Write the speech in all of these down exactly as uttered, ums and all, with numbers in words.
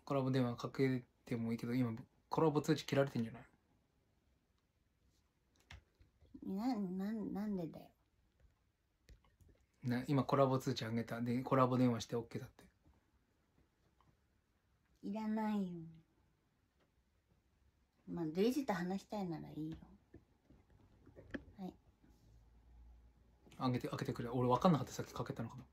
コラボ電話かけてもいいけど、今コラボ通知切られてんじゃない？ な、な、なんでだよ。 な今コラボ通知あげた。でコラボ電話して OK だって。 いらないよ。まあデイジーと話したいならいいよ。はい。 あげて開けてくれ。俺分かんなかった。さっきかけたのかな。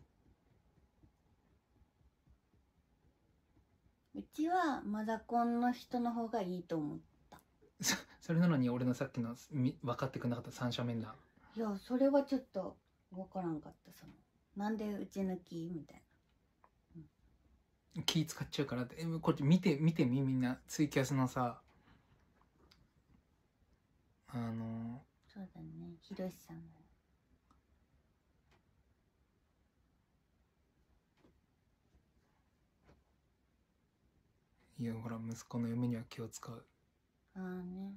うちはマザコンの人の方がいいと思った。 そ, それなのに俺のさっきのみ分かってくれなかった三者面談。 いや、それはちょっと分からんかった。そのなんでうち抜きみたいな、 うん、気使っちゃうからって。えこっち見て見てみみんなツイキャスのさ、あのー、 そうだね、ひろしさんも。 いやほら息子の嫁には気を使う。 ああね、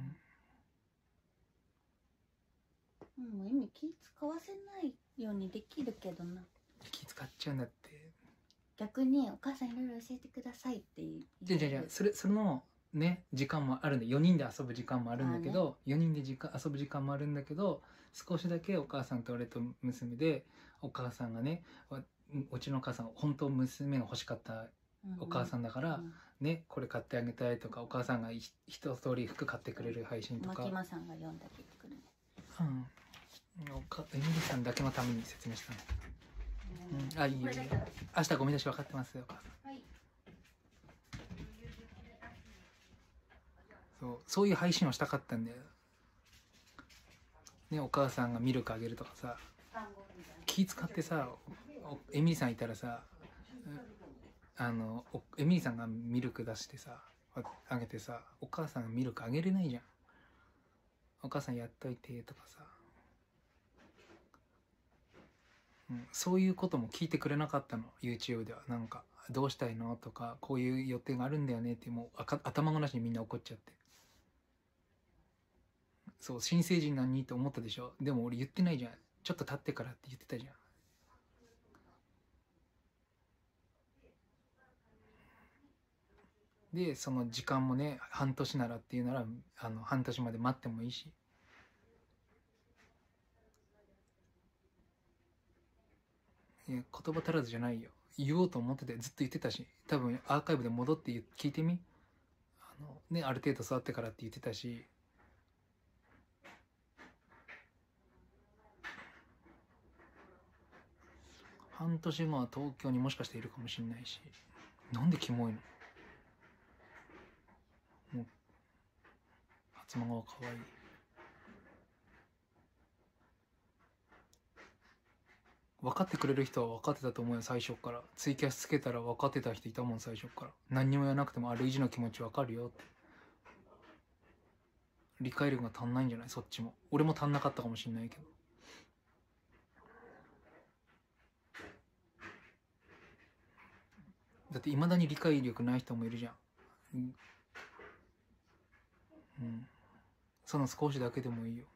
うん、うん、もう意味気使わせないようにできるけどな。 気使っちゃうんだって。 逆にお母さんいろいろ教えてくださいって言う。 じゃじゃじゃそれそのね時間もあるんで、よにんで遊ぶ時間もあるんだけど、ね、よにんで時間遊ぶ時間もあるんだけど、少しだけお母さんと俺と娘で、お母さんがね、うちのお母さん本当娘が欲しかったお母さんだから、うんうん、ね、これ買ってあげたいとか、お母さんが一通り服買ってくれる配信とか。 マキマさんが読んだけくるね。 うん。エミリさんだけのために説明したの。うん、あ、いいよいいよ。明日ゴミ出し分かってますよ、お母さん。はい。そう、そういう配信をしたかったんだよ。ね、お母さんがミルクあげるとかさ、気使ってさ、エミリさんいたらさ、あのエミリさんがミルク出してさあげてさ、お母さんがミルクあげれないじゃん。お母さんやっといてとかさ、うん、そういうことも聞いてくれなかったの YouTube では。なんかどうしたいのとか、こういう予定があるんだよねって、もう頭ごなしにみんな怒っちゃって。そう、新成人なのにと思ったでしょ。でも俺言ってないじゃん。ちょっと経ってからって言ってたじゃん。でその時間もね、半年ならっていうなら、あの半年まで待ってもいいし。いや言葉足らずじゃないよ。言おうと思ってて、ずっと言ってたし、多分アーカイブで戻って聞いてみ、あの、ね、ある程度育ってからって言ってたし。半年後は東京にもしかしているかもしれないし。なんでキモいの。もう初孫は可愛い。分かってくれる人は分かってたと思うよ、最初から。ツイキャスつけたら分かってた人いたもん、最初から。何にも言わなくても、ある以上の気持ち分かるよって。理解力が足んないんじゃない？そっちも。俺も足んなかったかもしれないけど。だって未だに理解力ない人もいるじゃん。うん、うん、その少しだけでもいいよ。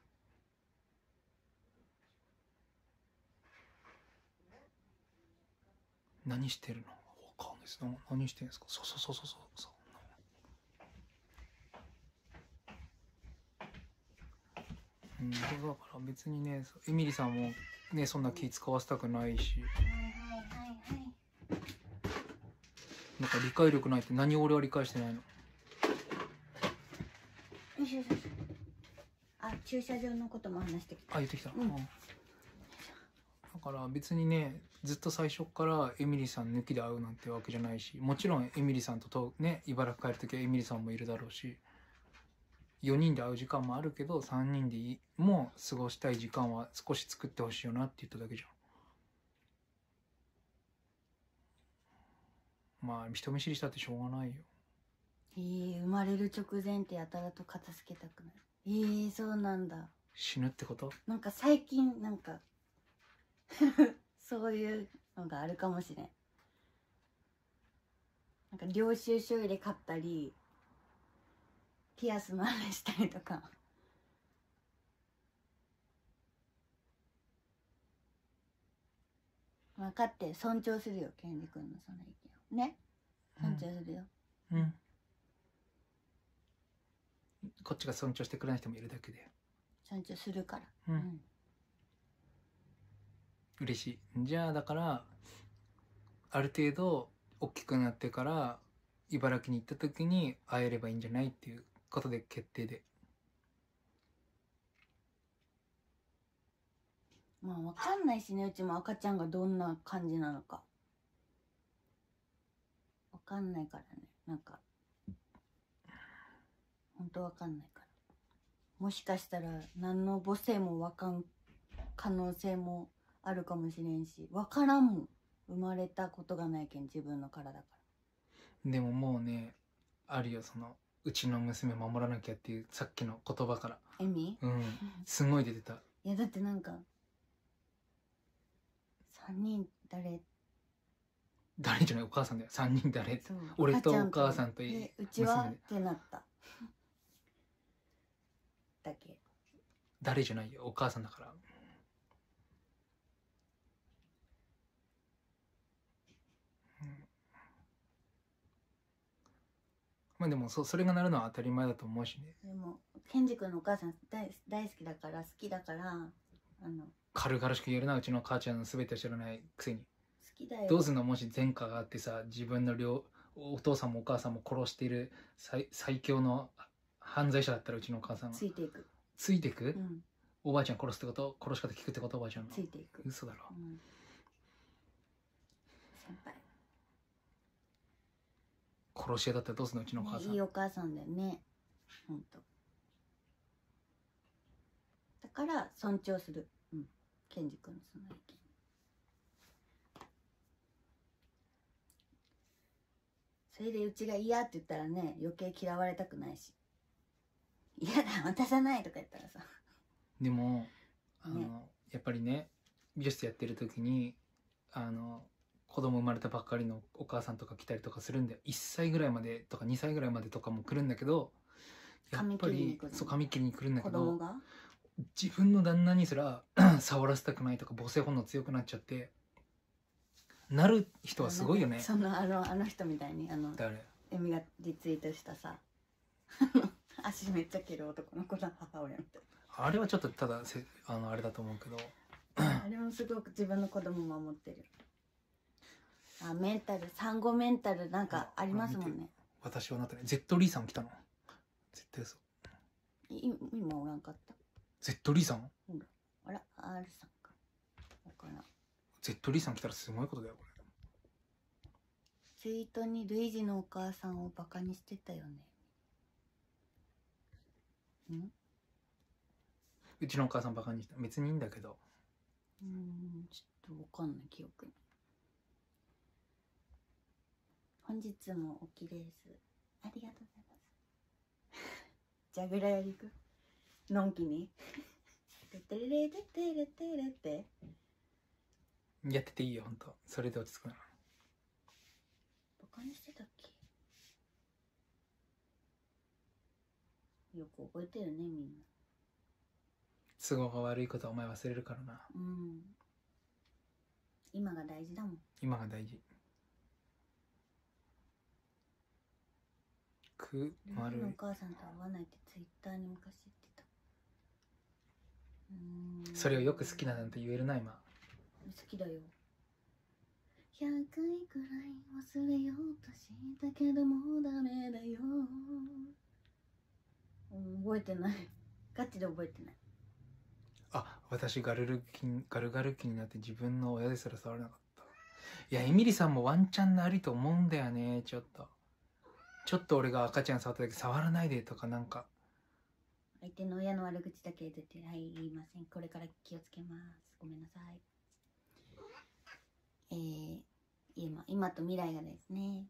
何してるの？わかんないです。何してるんですか？そうそうそうそうそう。うん、だから別にね、エミリさんもね、そんな気使わせたくないし。なんか理解力ないって、何を俺は理解してないの？ よしよしよし。あ、駐車場のことも話してきた。 あ、言ってきた。 うん、 だから別にね、ずっと最初からエミリさん抜きで会うなんてわけじゃないし、もちろんエミリさんととね、茨城帰るときはエミリさんもいるだろうし、よにんで会う時間もあるけど、さんにんでも過ごしたい時間は少し作ってほしいよなって言っただけじゃん。まあ人見知りしたってしょうがないよ。 えー、生まれる直前ってやたらと片付けたくない。えー、そうなんだ。 死ぬってこと？ なんか最近なんかそういうのがあるかもしれん。なんか領収書入れ買ったり、ピアスのあれしたりとか。分かって、尊重するよ、ケンジ君のその意見をね。 尊重するよ。 うん、うん、こっちが尊重してくれない人もいるだけで尊重するから。 うん、 うん。 嬉しい。じゃあだからある程度大きくなってから茨城に行った時に会えればいいんじゃないっていうことで決定で。 まあわかんないしね、うちも赤ちゃんがどんな感じなのかわかんないからね。なんかほんとわかんないから、もしかしたら何の母性もわかん可能性もあるかもしれんし、わからんもん。生まれたことがないけん、自分の体から。 でももうねあるよ、そのうちの娘守らなきゃっていうさっきの言葉から。 エミうんすごい出てた。 いやだってなんかさんにん誰誰じゃない、お母さんだよ。さんにん誰、 そう俺とお赤ちゃん母さんとでうちは娘でってなっただけ。 誰じゃないよ、お母さんだから。うん、まあでも そ, それがなるのは当たり前だと思うしね。 でもケンジ君のお母さん 大, 大好きだから好きだからあの軽々しく言えるな、うちの母ちゃんの全てを知らないくせに。 好きだよ。 どうすんの、もし前科があってさ、自分の両お父さんもお母さんも殺している 最, 最強の犯罪者だったら、うちのお母さんはついていく。 ついていく、 うん、 おばあちゃん殺すってこと、殺し方聞くってこと、おばあちゃんの。 ついていく。 嘘だろ、 うん、先輩殺し屋だったらどうすんの、うちのお母さん、 ね、いいお母さんだよね、ほんと。だから尊重する、うん、ケンジ君のその意見。それでうちが嫌って言ったらね、余計嫌われたくないし、嫌だ渡さないとか言ったらさ。 でもあの、 ね、 やっぱりね美容室やってる時にあの子供生まれたばっかりのお母さんとか来たりとかするんで、いっさいぐらいまでとかにさいぐらいまでとかも来るんだけど、やっぱりそう髪切りに来るんだけど、 子供が自分の旦那にすら触らせたくないとか母性本能強くなっちゃって、なる人はすごいよね。 そのあのあの人みたいに、あの誰、 エミがリツイートしたさ足めっちゃ切る男の子の母親みたいあれはちょっとただせあのあれだと思うけどなあれもすごく自分の子供守ってる。あ、メンタル、産後メンタルなんかありますもんね。 私はなったね。ゼットリーさん来たの絶対嘘。 い今おらんかった。 ゼットリーさん、 あら、R さんかわからん。 ゼットリーさん来たらすごいことだよこれ。 ツイートにルイジのお母さんをバカにしてたよね。んうちのお母さんバカにした。別にいいんだけど。 うーん、ちょっとわかんない、記憶に。本日もおきれいです。ありがとうございます。じゃぐらやりくのんきにててれれててれてれってやってていいよ、ほんと。それで落ち着くなら。 バカにしてたっけ。よく覚えてるね、みんな。 都合が悪いことはお前忘れるからな。 うん、今が大事だもん。 今が大事。くまるルイのお母さんと会わないってツイッターに昔言ってた。うーん、 それをよく好きだなんて言えるな今。 好きだよ。ひゃっかいくらい忘れようとしたけどもうダメだよ。うん、覚えてない。ガチで覚えてない。 あ、私ガルル気にガルガル気になって自分の親ですら触れなかった。いやエミリさんもワンチャンなりと思うんだよね。ちょっとちょっと俺が赤ちゃん触った時触らないでとかなんか。 相手の親の悪口だけ出て、はい、言いません。これから気をつけます。ごめんなさい。えー、今、今と未来がですね。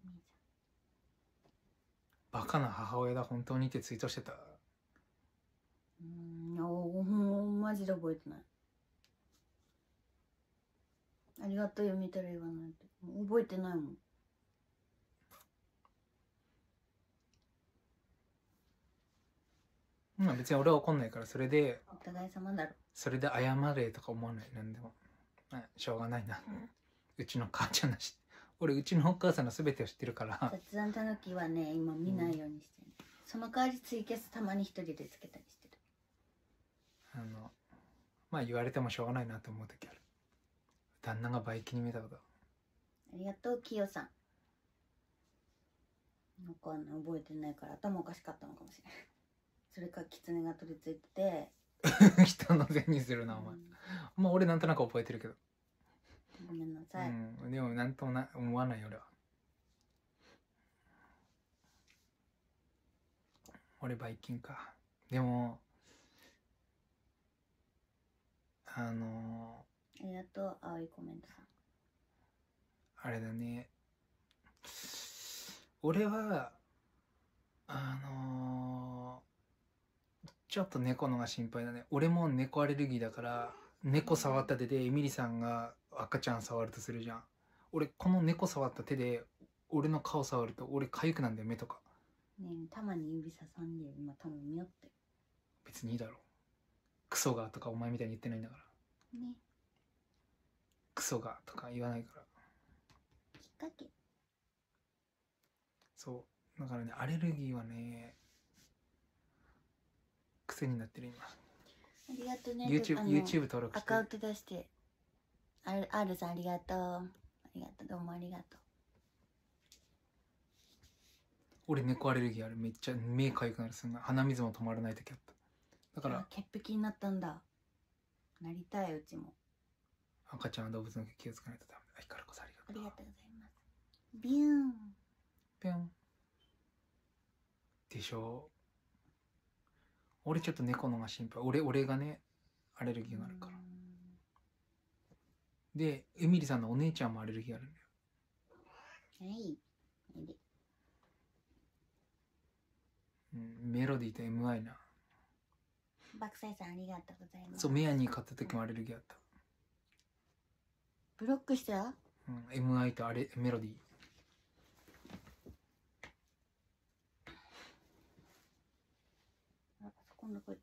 バカな母親だ本当にってツイートしてた。 うーん、おもうマジで覚えてない。ありがとうよ、見たら言わないと。覚えてないもん。 まあ別に俺は怒んないから、それでお互い様だろ。 それで謝れとか思わない。なんでも、まあ、しょうがないな、うん、うちの母ちゃんだし俺うちのお母さんの全てを知ってるから雑談たぬきはね今見ないようにしてる、うん、その代わりツイキャスたまに一人でつけたりしてる。 あのまあ言われてもしょうがないなと思う時ある。旦那がバイキに見えたこと。 ありがとうきよさん。なんかね覚えてないから頭おかしかったのかもしれない。それか狐が取り付いてて人のせいにするなお前、うん、まあ俺なんとなく覚えてるけどごめんなさい、 うん、でもなんともな思わないよ俺は。俺バイキンか。でもあのー、ありがとう青いコメントさん。 あれだね、俺はあのー、ちょっと猫のが心配だね。俺も猫アレルギーだから猫触った手でエミリさんが赤ちゃん触るとするじゃん。俺この猫触った手で俺の顔触ると俺痒くなんだよ、目とか。 ねえたまに指ささんで今多分見よって。 別にいいだろ、クソがとかお前みたいに言ってないんだからね。クソがとか言わないから。 きっかけ。 そうだからね、アレルギーはね癖になってる今。 ありがとうね。 YouTube, YouTube 登録してアカウント出して。 R, R さんありがとう。ありがとう、どうもありがとう。 俺猫アレルギーある。めっちゃ目かゆくなる。すんな鼻水も止まらない時あった。だから潔癖になったんだ。なりたい、うちも。 赤ちゃんは動物の気をつかないとダメだ。光こそありがとう。 ありがとうございます。ビューンぴょんでしょう。俺ちょっと猫のが心配。俺俺がねアレルギーがあるから。でエミリさんのお姉ちゃんもアレルギーあるんだよ。 はい。 うん、メロディーと エムアイ な。 バクサイさんありがとうございます。 そう、メアニー買った時もアレルギーあった。 ブロックした？ うん、エムアイ とあれメロディー。 あ、パソコンどこ行った？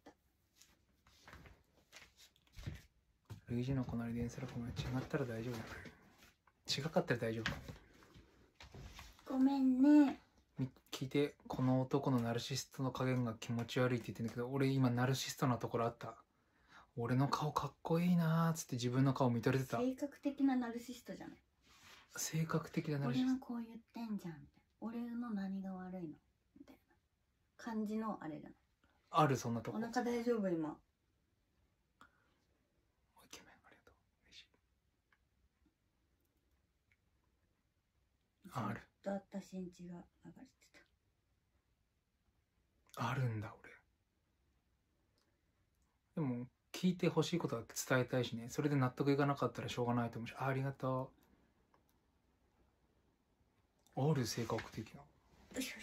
ルイージの隣で演奏の子が違ったら大丈夫だ。違かったら大丈夫か。 ごめんね。 聞いて、この男のナルシストの加減が気持ち悪いって言ってんだけど、俺今ナルシストなところあった。俺の顔かっこいいなーっつって自分の顔見とれてた。 性格的なナルシストじゃない？ 性格的なナルシスト。 俺はこう言ってんじゃんみたいな。俺の何が悪いのみたいな感じのあれじゃない？ ある、そんなとこ。 お腹大丈夫今？ イケメンありがとう。嬉しい。ある。 ずっと私んちが流れてた。あるんだ俺。でも聞いてほしいことは伝えたいしね。それで納得いかなかったらしょうがないと思うし。あ、ありがとう。ある、性格的な。よしよしよし。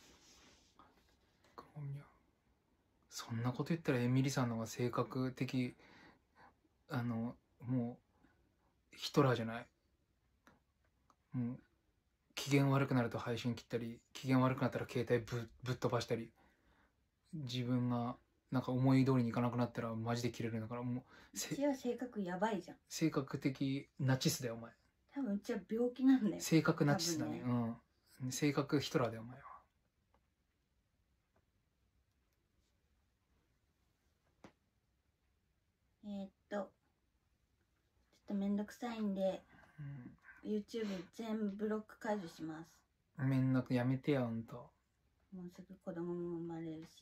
そんなこと言ったらエミリさんの方が性格的、あのもうヒトラーじゃない。もう機嫌悪くなると配信切ったり、機嫌悪くなったら携帯 ぶ, ぶっ飛ばしたり、自分がなんか思い通りにいかなくなったらマジで切れるんだから。もううちは性格やばいじゃん。 性格的ナチスだよお前。 多分うちは病気なんだよ。 性格ナチスだね。ね、うん、性格ヒトラーだよお前は。 えー、っとちょっとめんどくさいんで、うん、YouTube 全部ブロック解除します。 めんどくやめてよほんと。 もうすぐ子供も生まれるし。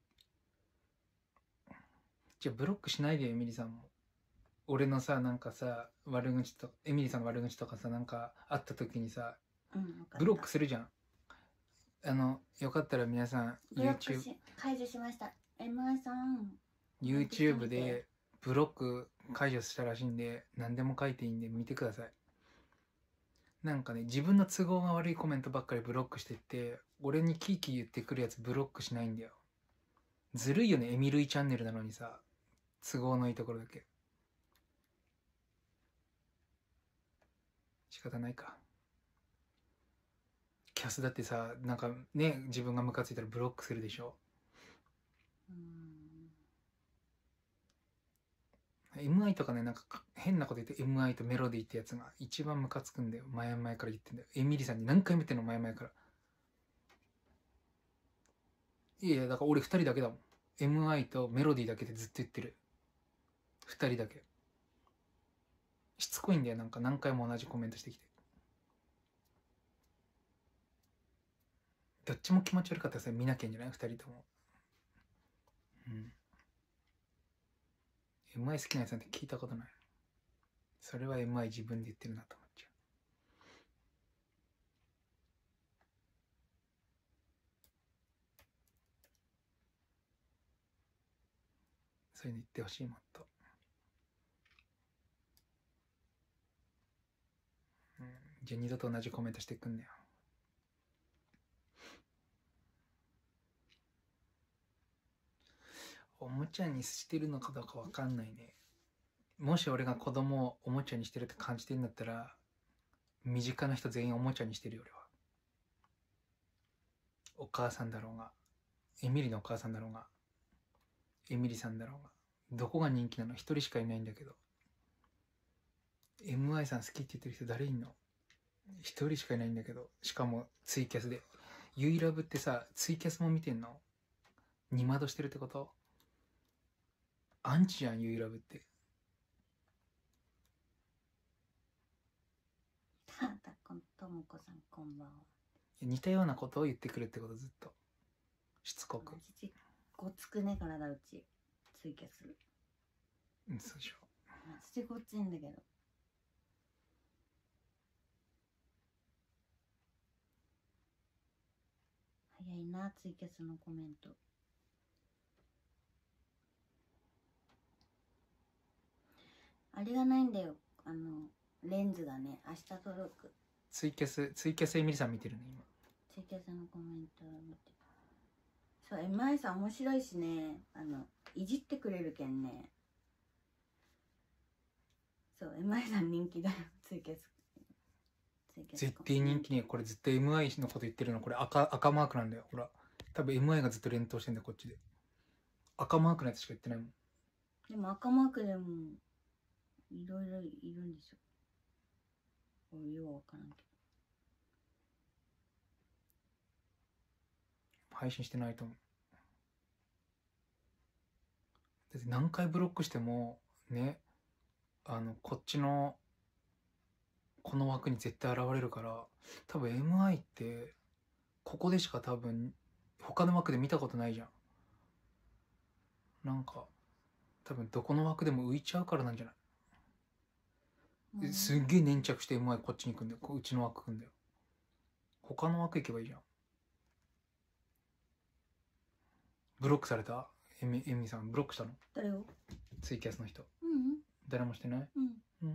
じゃあブロックしないでよエミリさんも。俺のさなんかさ悪口とエミリさんの悪口とかさなんかあった時にさ、 うん、 ブロックするじゃん。あのよかったら皆さん YouTube 解除しました。 エムアイ さん YouTube でブロック解除したらしいんで、何でも書いていいんで見てください。なんかね自分の都合が悪いコメントばっかりブロックしてって、俺にキーキー言ってくるやつブロックしないんだよ。ずるいよね。エミルイチャンネルなのにさ、都合のいいところだけ。仕方ないか。キャスだってさ、なんかね自分がムカついたらブロックするでしょ。うーん、 エムアイ とかね、なんか変なこと言って エムアイ とメロディーってやつが一番ムカつくんだよ。前々から言ってんだよ。エミリさんに何回も言ってんの、前々から。いやいや、だから俺ふたりだけだもん。エムアイ とメロディーだけでずっと言ってる。ふたりだけ。しつこいんだよ、なんか何回も同じコメントしてきて。どっちも気持ち悪かったらさ、見なきゃいいんじゃない？ ふたりとも。うん。エムアイ 好きなやつなんて聞いたことない。それは エムアイ 自分で言ってるなと思っちゃう。そういうの言ってほしい、もっと。うん。じゃあ二度と同じコメントしてくんねよ。おもちゃにしてるのかどうかわかんないね。もし俺が子供をおもちゃにしてるって感じてるんだったら、身近な人全員おもちゃにしてるよ、俺は。お母さんだろうが、エミリのお母さんだろうが、エミリさんだろうが、どこが人気なの？一人しかいないんだけど。エムアイ さん好きって言ってる人誰いんの？一人しかいないんだけど。しかもツイキャスで。ユイラブってさ、ツイキャスも見てんの？二窓してるってこと？アンチじゃん、ユイラブって。 ただともこさんこんばんは。 似たようなことを言ってくるってこと、ずっと。しつこく。 父ごつくね、体うち。ツイキャス。 うん、そうでしょ。 土ごっついんだけど。早いな、ツイキャスのコメント。あれがないんだよ、あのレンズがね。明日届く。 ツイキャスツイキャスエミリさん見てるね、今。 ツイキャスのコメントを見て。そう、 エムアイ さん面白いしね、あのいじってくれるけんね。そう、 エムアイ さん人気だよ、ツイキャス。 絶対人気ね。これ絶対 エムアイ のこと言ってるの。これ赤赤マークなんだよ、ほら。多分 エムアイ がずっと連投してんだよ、こっちで。赤マークのやつしか言ってないもん。 でも赤マークでもいろいろいるんですよ。俺ようわからんけど。 配信してないと思う。だって何回ブロックしてもね、あのこっちのこの枠に絶対現れるから、多分 エムアイ ってここでしか多分他の枠で見たことないじゃん。なんか多分どこの枠でも浮いちゃうからなんじゃない？ うん、 すっげえ粘着して エムアイ こっちに行くんだよ。うちの枠来んだよ。他の枠行けばいいじゃん。ブロックされた？エミ、エミさんブロックしたの？ 誰を？ ツイキャスの人。 うんうん。 誰もしてない？ うんうん。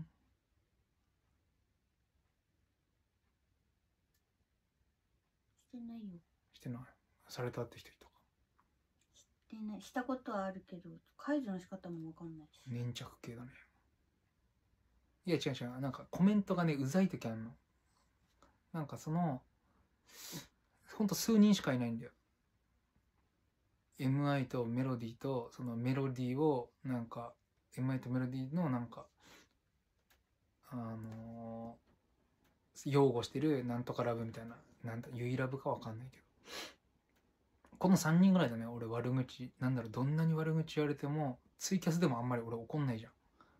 してないよ。 してない。されたって人いたか？ してない。したことはあるけど解除の仕方もわかんないし。 粘着系だね。いや違う違う、なんかコメントがねうざい時あんの。なんかそのほんと数人しかいないんだよ。 エムアイ とメロディーと、そのメロディーをなんか エムアイ とメロディーのなんかあのー、擁護してるなんとかラブみたいな、なんだユイラブかわかんないけど、このさんにんぐらいだね。俺悪口なんだろう、どんなに悪口言われてもツイキャスでもあんまり俺怒んないじゃん。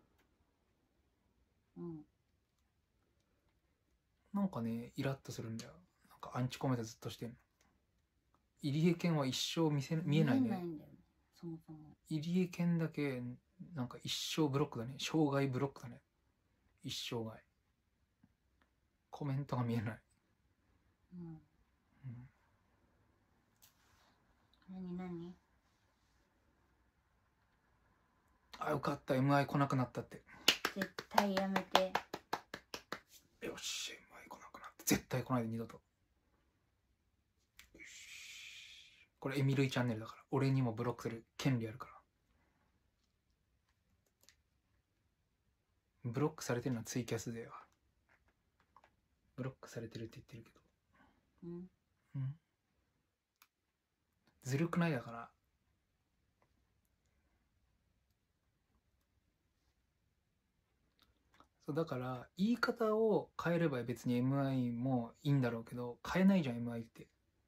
うん。 なんかねイラッとするんだよ。なんかアンチコメントずっとしてんの。入江健は一生見せ見えないね。 見えないんだよね、そもそも。 入江健だけなんか一生ブロックだね。生涯ブロックだね。一生涯コメントが見えない。 うん。 うん、 何何？ あ、よかった エムアイ 来なくなったって。 絶対やめて。 よし エムアイ 来なくなって、絶対来ないで二度と。これエミルイチャンネルだから、俺にもブロックする権利あるから。ブロックされてるのはツイキャスでは。ブロックされてるって言ってるけど。 うん。 うん。ずるくない？だから。 そうだから言い方を変えれば別に エムアイ もいいんだろうけど、変えないじゃん エムアイ って。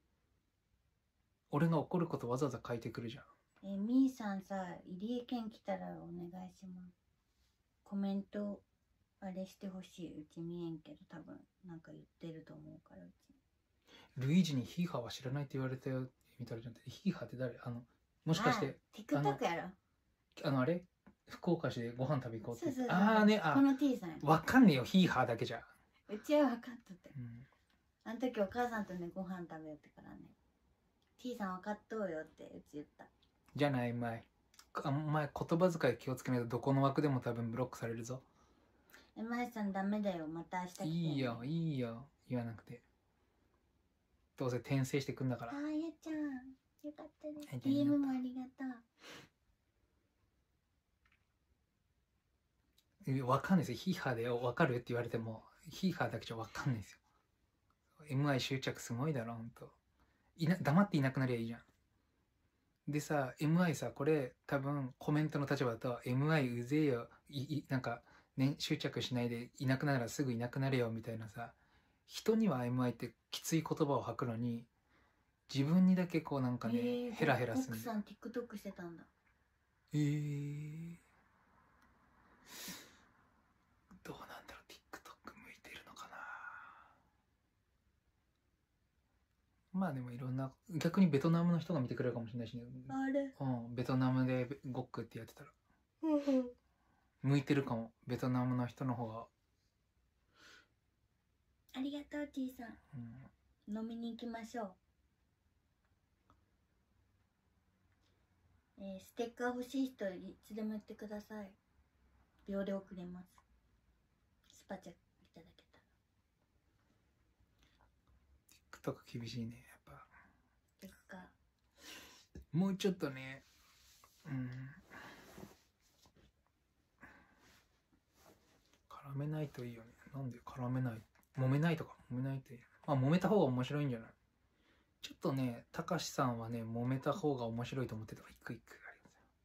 俺が怒ることわざわざ書いてくるじゃん。 えみーさんさ、入江県来たらお願いします。コメントあれしてほしい。うち見えんけど多分なんか言ってると思うから。うちルイージにヒーハーは知らないって言われたよみたいな。ヒーハーって誰？あのもしかしてあ TikTok やろ。 あのあれ福岡市でご飯食べ行こうって。 そうそうそう、 ああね、あこの T さんや。 わかんねえよヒーハーだけじゃ。 うちは分かっとって、 うん、 あの時お母さんとねご飯食べよってからね T さん分かっとうよってうち言った。 じゃない、前あお前言葉遣い気をつけないとどこの枠でも多分ブロックされるぞ。 えまいさんダメだよ、また明日来て、ね、 いいよいいよ言わなくて、どうせ転生してくんだから。 あーやちゃんよかったね。 はい、じゃあディーエム もありがとう。 わかんないですよ。ヒーハーでわかるって言われてもヒーハーだけじゃわかんないですよ。 エムアイ 執着すごいだろほんと。いな黙っていなくなりゃいいじゃん。でさ エムアイ さ、これ多分コメントの立場だと エムアイ うぜえよ、いいなんかね、執着しないでいなくなるらすぐいなくなれよみたいなさ、人には エムアイ ってきつい言葉を吐くのに自分にだけこうなんかね、 えー、 ヘラヘラする奥さん TikTok してたんだ。 えー、どうなんだろう TikTok 向いてるのかな。まあでもいろんな、逆にベトナムの人が見てくれるかもしれないしね。 あれ、 うん、ベトナムでゴックってやってたら向いてるかも、ベトナムの人の方が。 ありがとう T さん、 うん、 飲みに行きましょう。えー、ステッカー欲しい人いつでも言ってください。秒で送れます。スパチャいただけたら。 TikTok 厳しいねやっぱ。 ステッカーもうちょっとね、うん絡めないといいよね。なんで絡めない、揉めないとか揉めないといい。まあ揉めた方が面白いんじゃない。ちょっとね、たかしさんはね、揉めた方が面白いと思ってたから、一個一個あり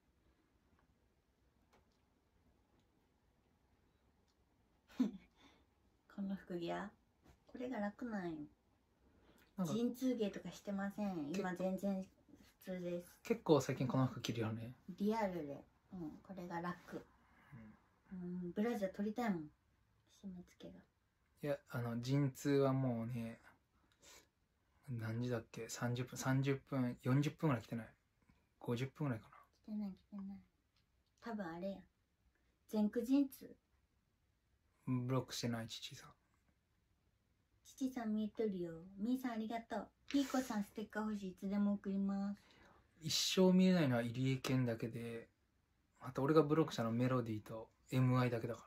ますよ。この服ギア、これが楽なんよ。 なんか陣痛芸とかしてません。今全然普通です。 結構最近この服着るよね。 リアルで、うん、これが楽。うん、ブラジャー取りたいもん。締め付けが。 いや、あの陣痛はもうね、何時だっけ、さんじゅっぷん、さんじゅっぷん、よんじゅっぷんぐらい来てない、ごじゅっぷんぐらいかな。 来てない来てない。多分あれやん、前駆陣痛。 ブロックしてない父さん。 父さん見えとるよ。みーさんありがとう。ピーコさんステッカー欲しい、いつでも送ります。 一生見えないのは入江健だけで、あと俺がブロックしたのはメロディーと エムアイ だけだから。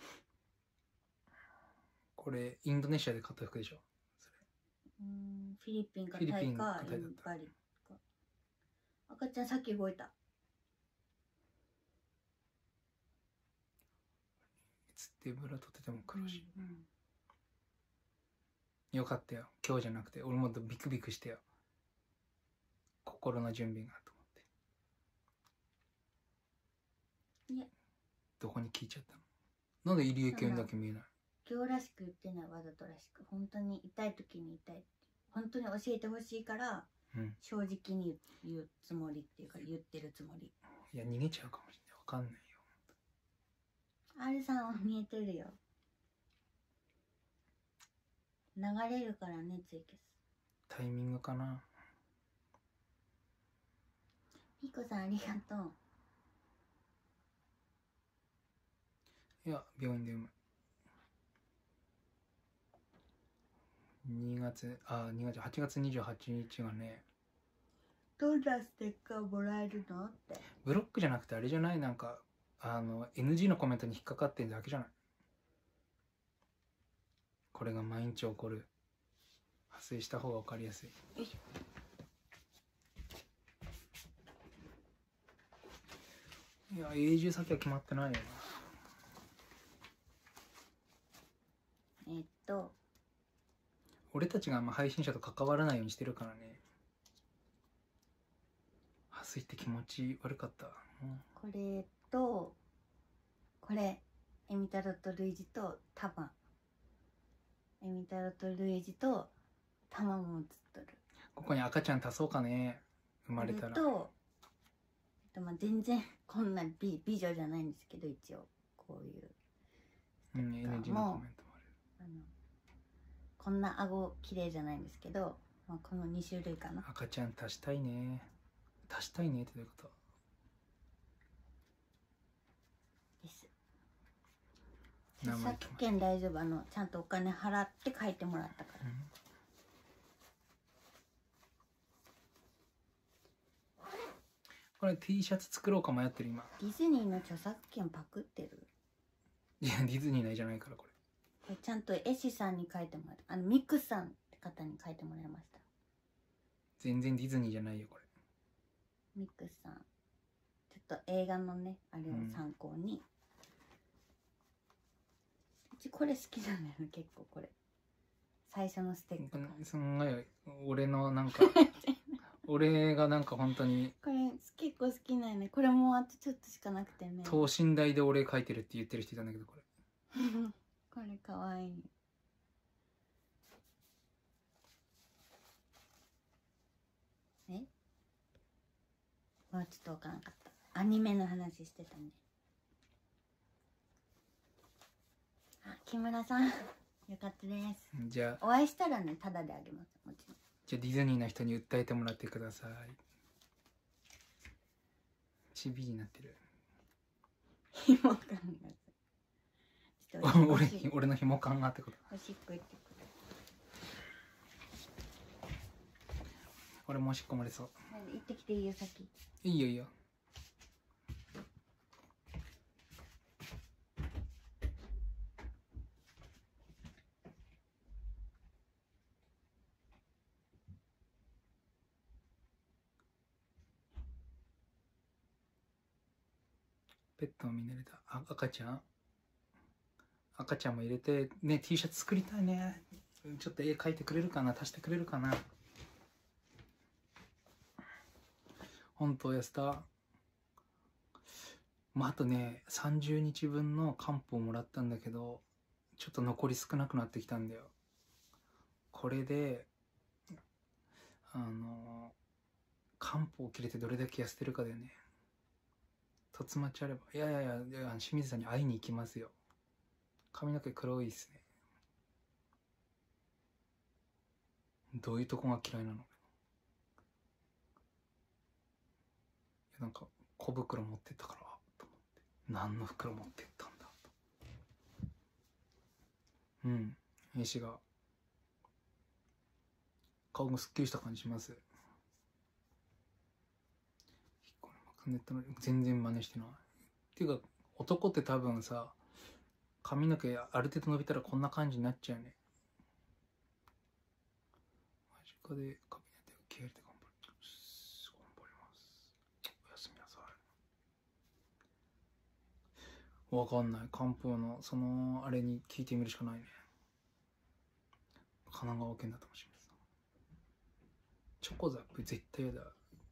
これインドネシアで買った服でしょ。それうーん、フィリピンかタフィリピンイかかタイだったバリか。赤ちゃんさっき動いた。 つってブラ取ってても苦しい、 うんうん、 よかったよ今日じゃなくて。俺もっとビクビクしてよ、心の準備がと思って。 いや、 どこに聞いちゃったの。なんで入江健だけ見えない。 今日らしく言ってない、わざとらしく。本当に痛い時に痛いって、本当に教えてほしいから、うん、正直に言うつもりっていうか、言ってるつもり。 いや逃げちゃうかもしれない、わかんないよ。 R さんは見えてるよ。流れるからね、ツイキャス。 タイミングかな。 ピコさんありがとう。 いや病院で産む。にがつ、あ、にがつ、はちがつにじゅうはちにちがね。 どんなステッカーもらえるのって。 ブロックじゃなくてあれじゃない、なんかあの エヌジー のコメントに引っかかってるだけじゃない。これが毎日起こる。発生した方が分かりやすい。よいしょ。いや永住先は決まってないよな。 えっと俺たちがあんま配信者と関わらないようにしてるからね。破水って気持ち悪かった、うん、 これとこれエミタロとルイージとタマ。エミタロとルイージとタマも映っとる。 ここに赤ちゃん足そうかね、生まれたら。 と、でも全然こんな 美, 美女じゃないんですけど、一応こういううん、エヌジー のコメントもある。 あのこんな顎綺麗じゃないんですけど、まあ、このに種類かな。 赤ちゃん足したいね。足したいねってどういうこと？ です。著作権大丈夫、あのちゃんとお金払って書いてもらったから、 うん、これ T シャツ作ろうか迷ってる今。 ディズニーの著作権パクってる？ いや、ディズニーないじゃないからこれ。 これちゃんと絵師さんに書いてもらった。あのミクさんって方に書いてもらいました。 全然ディズニーじゃないよこれ。 ミクさん、ちょっと映画のねあれを参考に、うん、うちこれ好きなんだよね、結構これ最初のステッカー。 すんごい俺のなんか俺がなんか本当にこれ結構好きなんよね。これもうあとちょっとしかなくてね、 等身大で俺描いてるって言ってる人いたんだけど、これこれかわいい。えもうちょっとわからなかった。アニメの話してたね。あ、木村さんよかったです。 じゃあお会いしたらね、タダであげます。もちろん。 じゃあディズニーの人に訴えてもらってください。チビになってる。 ひも感がちょっと俺俺のひも感がってこと。 おしっこ行ってくる。 俺もおしっこ漏れそう。 行ってきていいよ、先。 いいよいいよ。ペットを見慣れた。あ、赤ちゃん赤ちゃんも入れてね。 T シャツ作りたいね。ちょっと絵描いてくれるかな、足してくれるかな。本当やした。まああとねさんじゅうにちぶんの漢方をもらったんだけど、ちょっと残り少なくなってきたんだよ。これであの漢方を切れてどれだけ痩せてるかだよね。とつまちあれば。いやいやいや、いや清水さんに会いに行きますよ。髪の毛黒いっすね。どういうとこが嫌いなの？いやなんか小袋持ってったからと思って、何の袋持ってったんだと。うん、絵師が顔がすっきりした感じします。ネットの全然真似してない。っていうか男って多分さ、髪の毛ある程度伸びたらこんな感じになっちゃうね。間近で髪の毛を気合い入れて頑張る。頑張ります。おやすみなさい。わかんない。漢方のそのあれに聞いてみるしかないね。神奈川県だと思います。チョコザップ絶対やだ。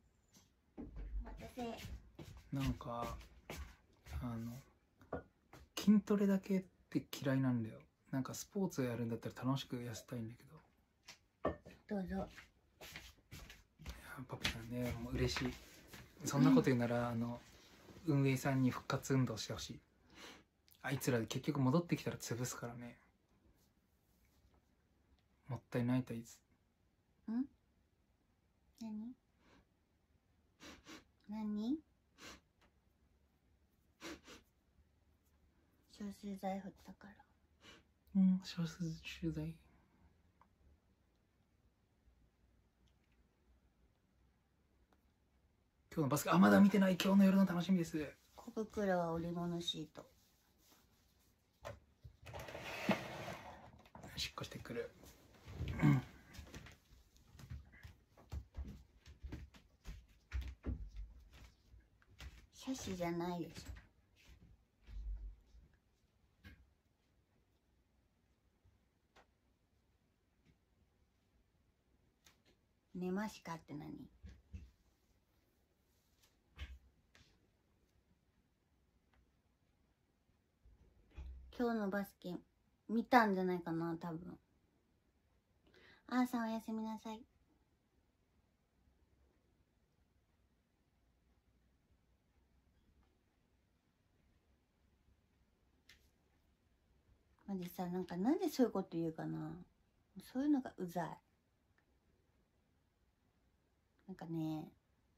なんかあの筋トレだけって嫌いなんだよ。なんかスポーツをやるんだったら楽しく痩せたいんだけど。どうぞ。いやパピさんね、もう嬉しい。そんなこと言うなら、あの運営さんに復活運動してほしい。あいつら結局戻ってきたら潰すからね。もったいないといつ。 ん？何？何？消臭剤振ったから。 うん、消臭剤。今日のバスケ、あ、まだ見てない。今日の夜の楽しみです。 小袋は織物シート。 しっこしてくる。 シャシじゃないでしょ。寝ましかって何？ 今日のバスケ見たんじゃないかな多分。あーさんおやすみなさい。マジさ、なんかなんでそういうこと言うかな。そういうのがうざい。なんかね、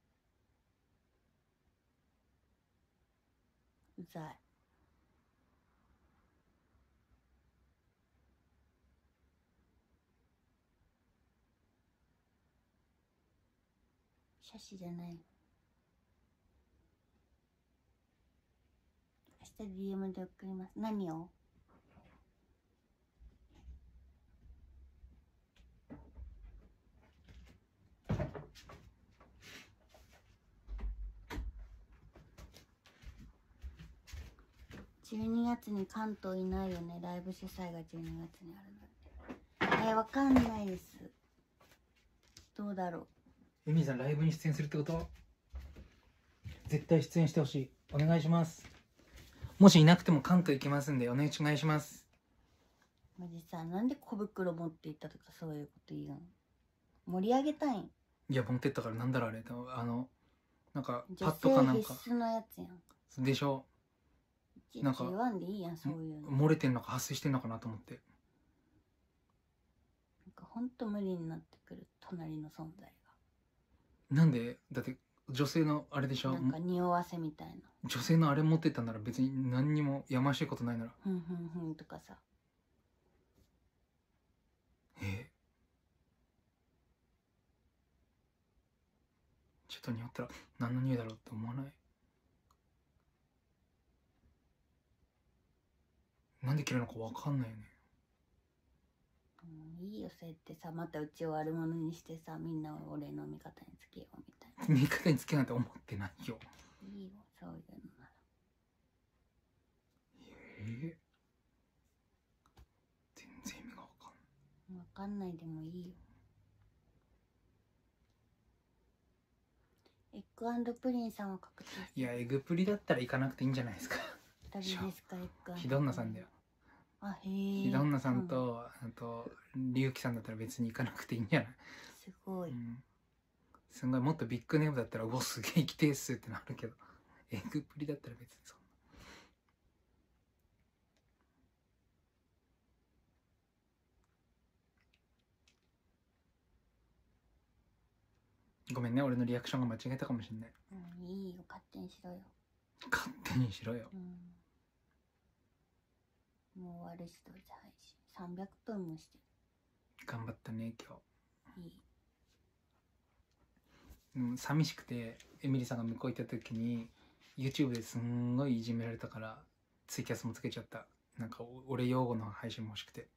うざい。写真じゃない。明日 ディーエム で送ります。何を？じゅうにがつに関東いないよね。ライブ主催がじゅうにがつにあるので。えー、わかんないです。どうだろう。 エミリーさんライブに出演するってこと？絶対出演してほしい。お願いします。もしいなくても関東行きますんでお願いします。 マジさ、なんで小袋持って行ったとかそういうこと言うの？盛り上げたいん？ いや持ってったからなんだろうあれ、あのなんかパ女ッドかなんか性必須のやつやん。 でしょ。 いちいちなんか言わんでいいやん、そういうの。 漏れてんのか発生してんのかなと思って。 なんかほんと無理になってくる、隣の存在なんでだって女性のあれでしょ。 が。なんか匂わせみたいな。 女性のあれ持ってったんなら別に何にもやましいことないなら。 ふんふんふんとかさ。 えちょっと匂ったら何の匂いだろうって思わない？なんで着るのか分かんないよね。 うん、いいよ、そうやってさ、またうちを悪者にしてさ、みんなを俺の味方につけようみたいな。 味方につけなんて思ってないよ。 いいよ、そういうのなら。 えー、全然意味が分かんない。 わかんないでもいいよ。エッグ&プリンさんは確定。 いやエグプリだったら行かなくていいんじゃないですか。 誰ですか、エッグ&プリン。 ひどんなさんだよ。 あ、へえ。 ひどんなさんと、あとりゅうきさんだったら別に行かなくていいんじゃない？ すごい、 うん、すごいもっとビッグネームだったらうおすげえ行きてえっすってなるけど、エグプリだったら別にそんな。ごめんね、俺のリアクションが間違えたかもしんない。 うん、いいよ、勝手にしろよ。 勝手にしろよ。 うん、もう終わるし、どうせ配信さんびゃくぷんもして頑張ったね今る。いい。 日。うん、寂しくてエミリーさんが向こう行った時に YouTube ですんごいいじめられたからツイキャスもつけちゃった。なんか俺用語の配信も欲しくて。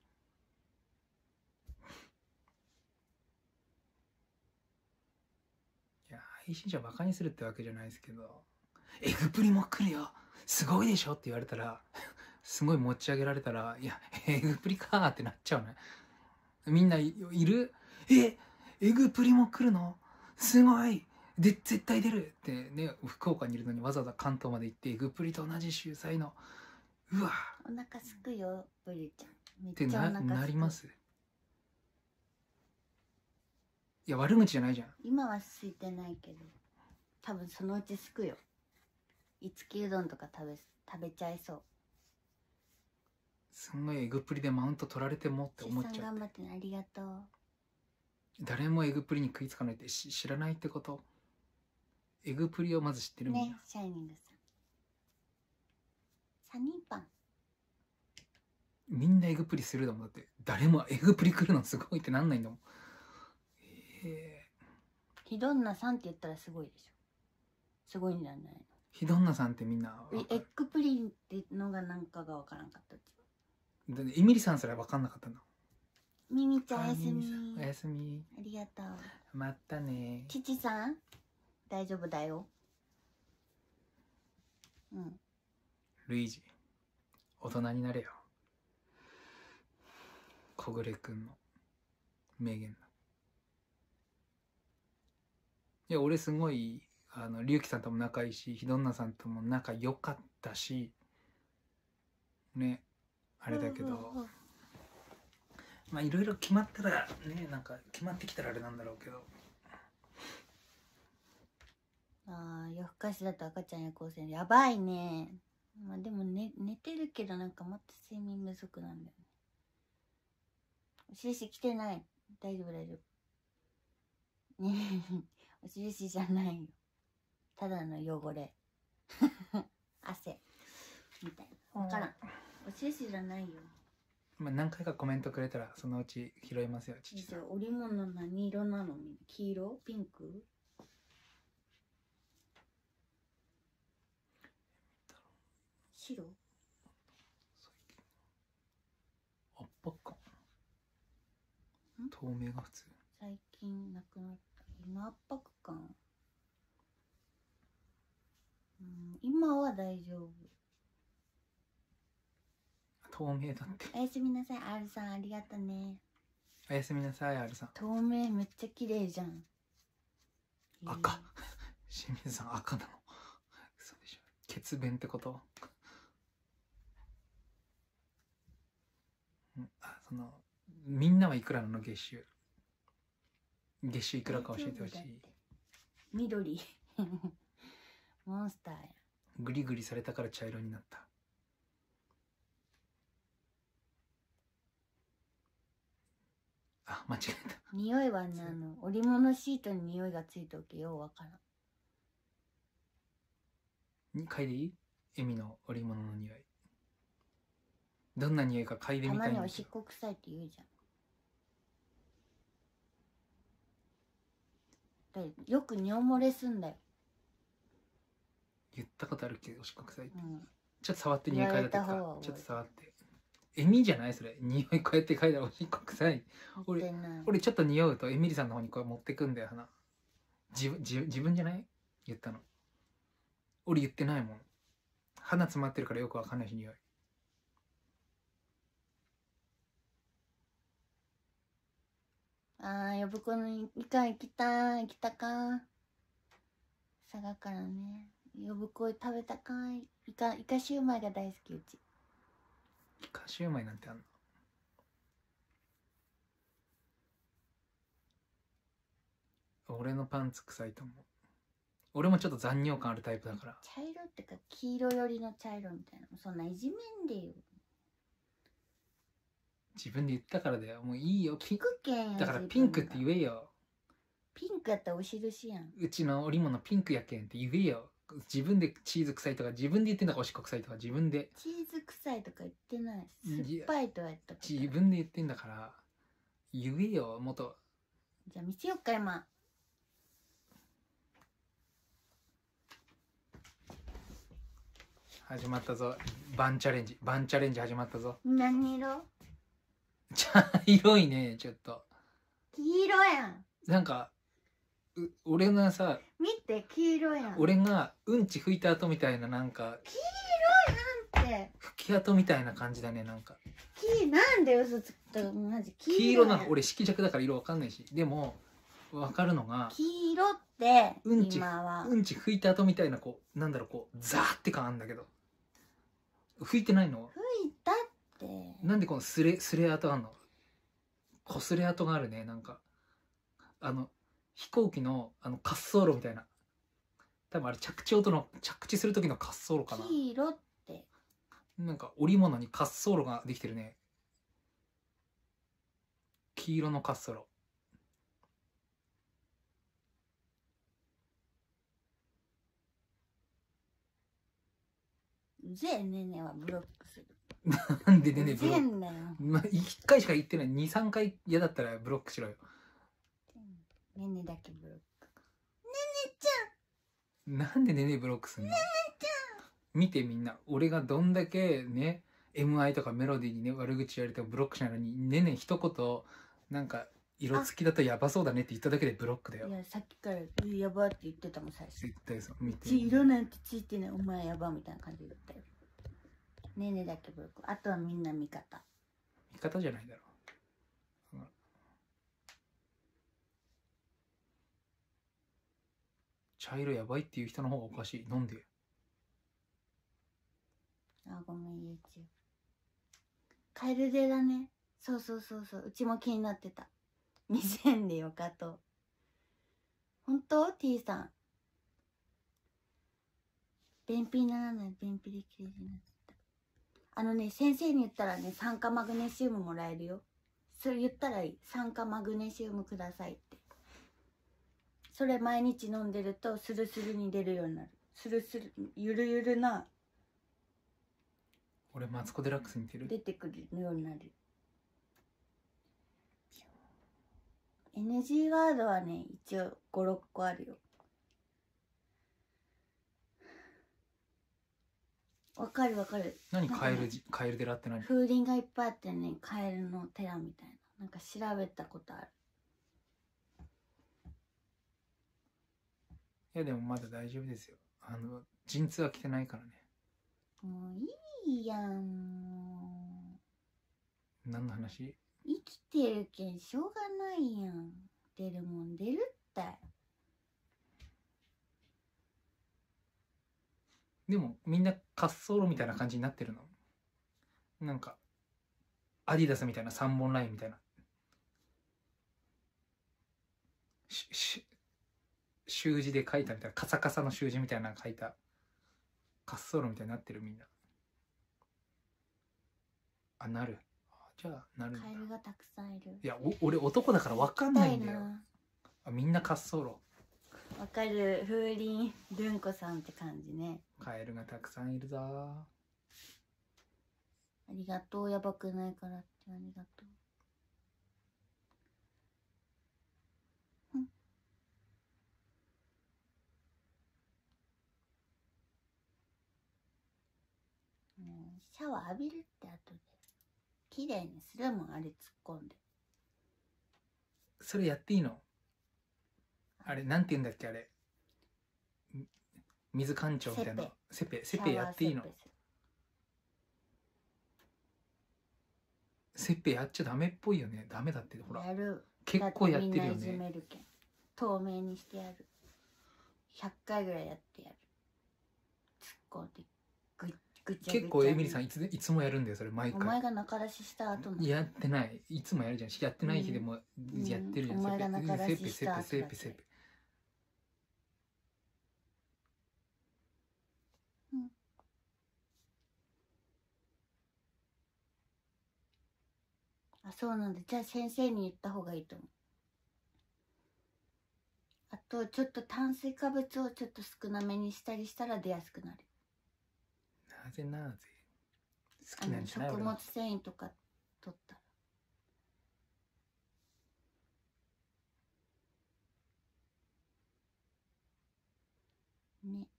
いや配信者バカにするってわけじゃないですけど、エグプリも来るよすごいでしょって言われたらすごい持ち上げられたら、いやエグプリかーってなっちゃうね。みんないる？えエグプリも来るのすごいで絶対出るってね、福岡にいるのにわざわざ関東まで行ってエグプリと同じ主催のうわお腹すくよ、ブリちゃん。めってっちゃお腹すく。 ななります。いや悪口じゃないじゃん。 今は空いてないけど、多分そのうちすくよ。いつきうどんとか食べ食べちゃいそう。 すんごいエグプリでマウント取られてもって思っちゃって。 頑張ってね、ありがとう。 誰もエグプリに食いつかないって知らないってこと？エグプリをまず知ってるみんな。 ね、シャイニングさん。サニーパン。 みんなエグプリするだもん。だって誰もエグプリ来るのすごいってなんないんだもん。えー、ひどんなさんって言ったらすごいでしょ。すごいんじゃないの？ ひどんなさんってみんなエッグプリンってのがなんかがわからんかった。 だってエミリさんすら分かんなかったの。 ミミちゃんおやすみ。 おやすみ。 ありがとう。 またね。 父さん大丈夫だよ。うん。 ルイージ大人になれよ。小暮くんの名言だ。いや俺すごいあの龍樹さんとも仲いいし、ひどんなさんとも仲良かったしね。 あれだけど、 うんうんうん、 まあいろいろ決まったらね、なんか決まってきたらあれなんだろうけど。 あー夜更かしだと赤ちゃん夜行性やばいね。まあでも、ね、寝てるけどなんかまた睡眠不足なんだよね。お印来てない。大丈夫大丈夫。ねえお印じゃないよ。ただの汚れ汗みたいな。わからん。お印じゃないよ。 まあ何回かコメントくれたらそのうち拾いますよ、父さん。 織物何色なの？黄色？ピンク？白？ 圧迫感。透明が普通。 最近なくなった。今圧迫感。うん、今は大丈夫。 透明だって。 おやすみなさい、R さんありがとね。 おやすみなさい、R さん。 透明めっちゃ綺麗じゃん。 赤。清水さん赤なの。嘘でしょ。血便ってこと？あ、そのみんなはいくらなの月収？月収いくらか教えてほしい。 緑モンスターや。 グリグリされたから茶色になった。あ、間違えた。 匂いはね、あの織物シートに匂いがついておけようわからん。 に嗅いでいい？エミの織物の匂い。どんな匂いか嗅いでみたいんですよ。 たまにおしっこ臭いって言うじゃん。だよく尿漏れすんだよ。 言ったことあるけどおしっこ臭いって、 うん、 ちょっと触って匂い嗅いだってか、ちょっと触って。エミじゃないそれ。匂いこうやって嗅いだらおしっこ臭い。俺俺ちょっと匂うとエミリさんの方にこう持ってくんだよ鼻。自分自自分じゃない？言ったの。俺言ってないもん。鼻詰まってるからよくわかんないし匂い。 ああ、呼子のイカ行きたい。行きたか。佐賀からね。呼子食べたかい。イカ、イカシューマイが大好き、うち。 イカシューマイなんてあんの？俺のパンツ臭いと思う。俺もちょっと残尿感あるタイプだから。 茶色ってか黄色寄りの茶色みたいな。そんないじめんでよ。 自分で言ったからだよ。もういいよ。 ピンク系だからピンクって言えよ。 ピンクやったらお印やん。 うちの織物ピンクやけんって言えよ。自分でチーズ臭いとか自分で言ってんだからおしっこ臭いとか自分で。 チーズ臭いとか言ってない。酸っぱいとは言ったこと。 自分で言ってんだから言えよ。もっと。 じゃあ見せよっか今。 始まったぞ。バンチャレンジ。バンチャレンジ始まったぞ。 何色？ 茶色いね、ちょっと。 黄色やん。 なんか、う俺がさ、 見て黄色やん。 俺がうんち拭いた後みたいななんか、 黄色やんって。 拭き跡みたいな感じだね、なんか。 黄、なんで嘘つくと、マジ黄色。 黄色な、俺色弱だから色わかんないし。でも、わかるのが、 黄色って、 うんち、 今は。 うんち拭いた後みたいな、こう、なんだろう、こう、ザーって感あるんだけど。拭いてないの？ 拭いたって。 なんでこのスレ、スレ跡あんの？こすれ跡があるね、なんか。あの、飛行機の、あの、滑走路みたいな。多分あれ着地音の、着地する時の滑走路かな。 黄色って。 なんか織物に滑走路ができてるね。黄色の滑走路。 うぜえねねはブロックする。 なんでねねブロック。 うぜえんだよ。 まあ、いっかいしか言ってない。に、さんかい嫌だったらブロックしろよ。 ねねだけブロック。ねねちゃん。なんでねねブロックすんの？ねねちゃん。見てみんな。俺がどんだけね、エムアイ とかメロディーにね、悪口言われてもブロックしないのに、ねね一言、なんか、色付きだとやばそうだねって言っただけでブロックだよ。 いや、さっきからやばって言ってたもん、最初。 絶対そう。見て。 ち色なんてついてない。お前やばみたいな感じだったよ。ねねだけブロック。あとはみんな味方。 味方じゃないだろう。うん、茶色やばいっていう人の方がおかしい。なんで？ あ、ごめん、YouTube。 カエル手だね。そうそうそうそう、うちも気になってた。にせんでよかと。本当 T さん。便秘にならない、便秘できれいになった。あのね、先生に言ったらね、酸化マグネシウムもらえるよ。それ言ったらいい。酸化マグネシウムくださいって。それ毎日飲んでるとスルスルに出るようになる。スルスル、ゆるゆるな。 俺マツコ・デラックスに似てる。 出てくるようになる。エヌジー ワードはね、一応ご、ろっこあるよ。わかるわかる。 何カエル、 ね、 カエル寺って何？ 風鈴がいっぱいあってね、カエルの寺みたいな。なんか調べたことある。 いやでもまだ大丈夫ですよ。あの陣痛は来てないからね。 もういいやん、もう。何の話？ 生きてるけんしょうがないやん。出るもん出るって。 でもみんな滑走路みたいな感じになってるの。なんかアディダスみたいなさんぼんラインみたいな。しし習字で書いたみたいな、カサカサの習字みたいなの書いた滑走路みたいになってるみんな。あ、なる。じゃあなるんだ。 カエルがたくさんいる。 いやお俺男だから分かんないんだよ。あ、みんな滑走路。 わかる。風鈴ルンコさんって感じね。 カエルがたくさんいるぞ。ありがとう。やばくないからってありがとう。うん、シャワー浴びるって後で綺麗にするもん、あれ突っ込んで。 それやっていいの？あれなんて言うんだっけ、あれ水館長みたいな。セペセペやっていいの？セペやっちゃダメっぽいよね。ダメだって。ほらやる。 結構やってるよだってみんないじね。 めるけん透明にしてやる。ひゃっかいぐらいやってやる。突っ込んでぐぐちゃぐちゃ。 結構エミリさんいついつもやるんだよそれ毎回。 お前が中出しした後の。 やってない。いつもやるじゃん。やってない日でもやってるじゃん。 うん、お前が中出しした後だけ。 セペセペセペセペ。 うん。あ、そうなんだ。じゃあ先生に言った方がいいと思う。あとちょっと炭水化物をちょっと少なめにしたりしたら出やすくなる。 なぜなぜ好きなんじゃない？ 食物繊維とか取ったらね。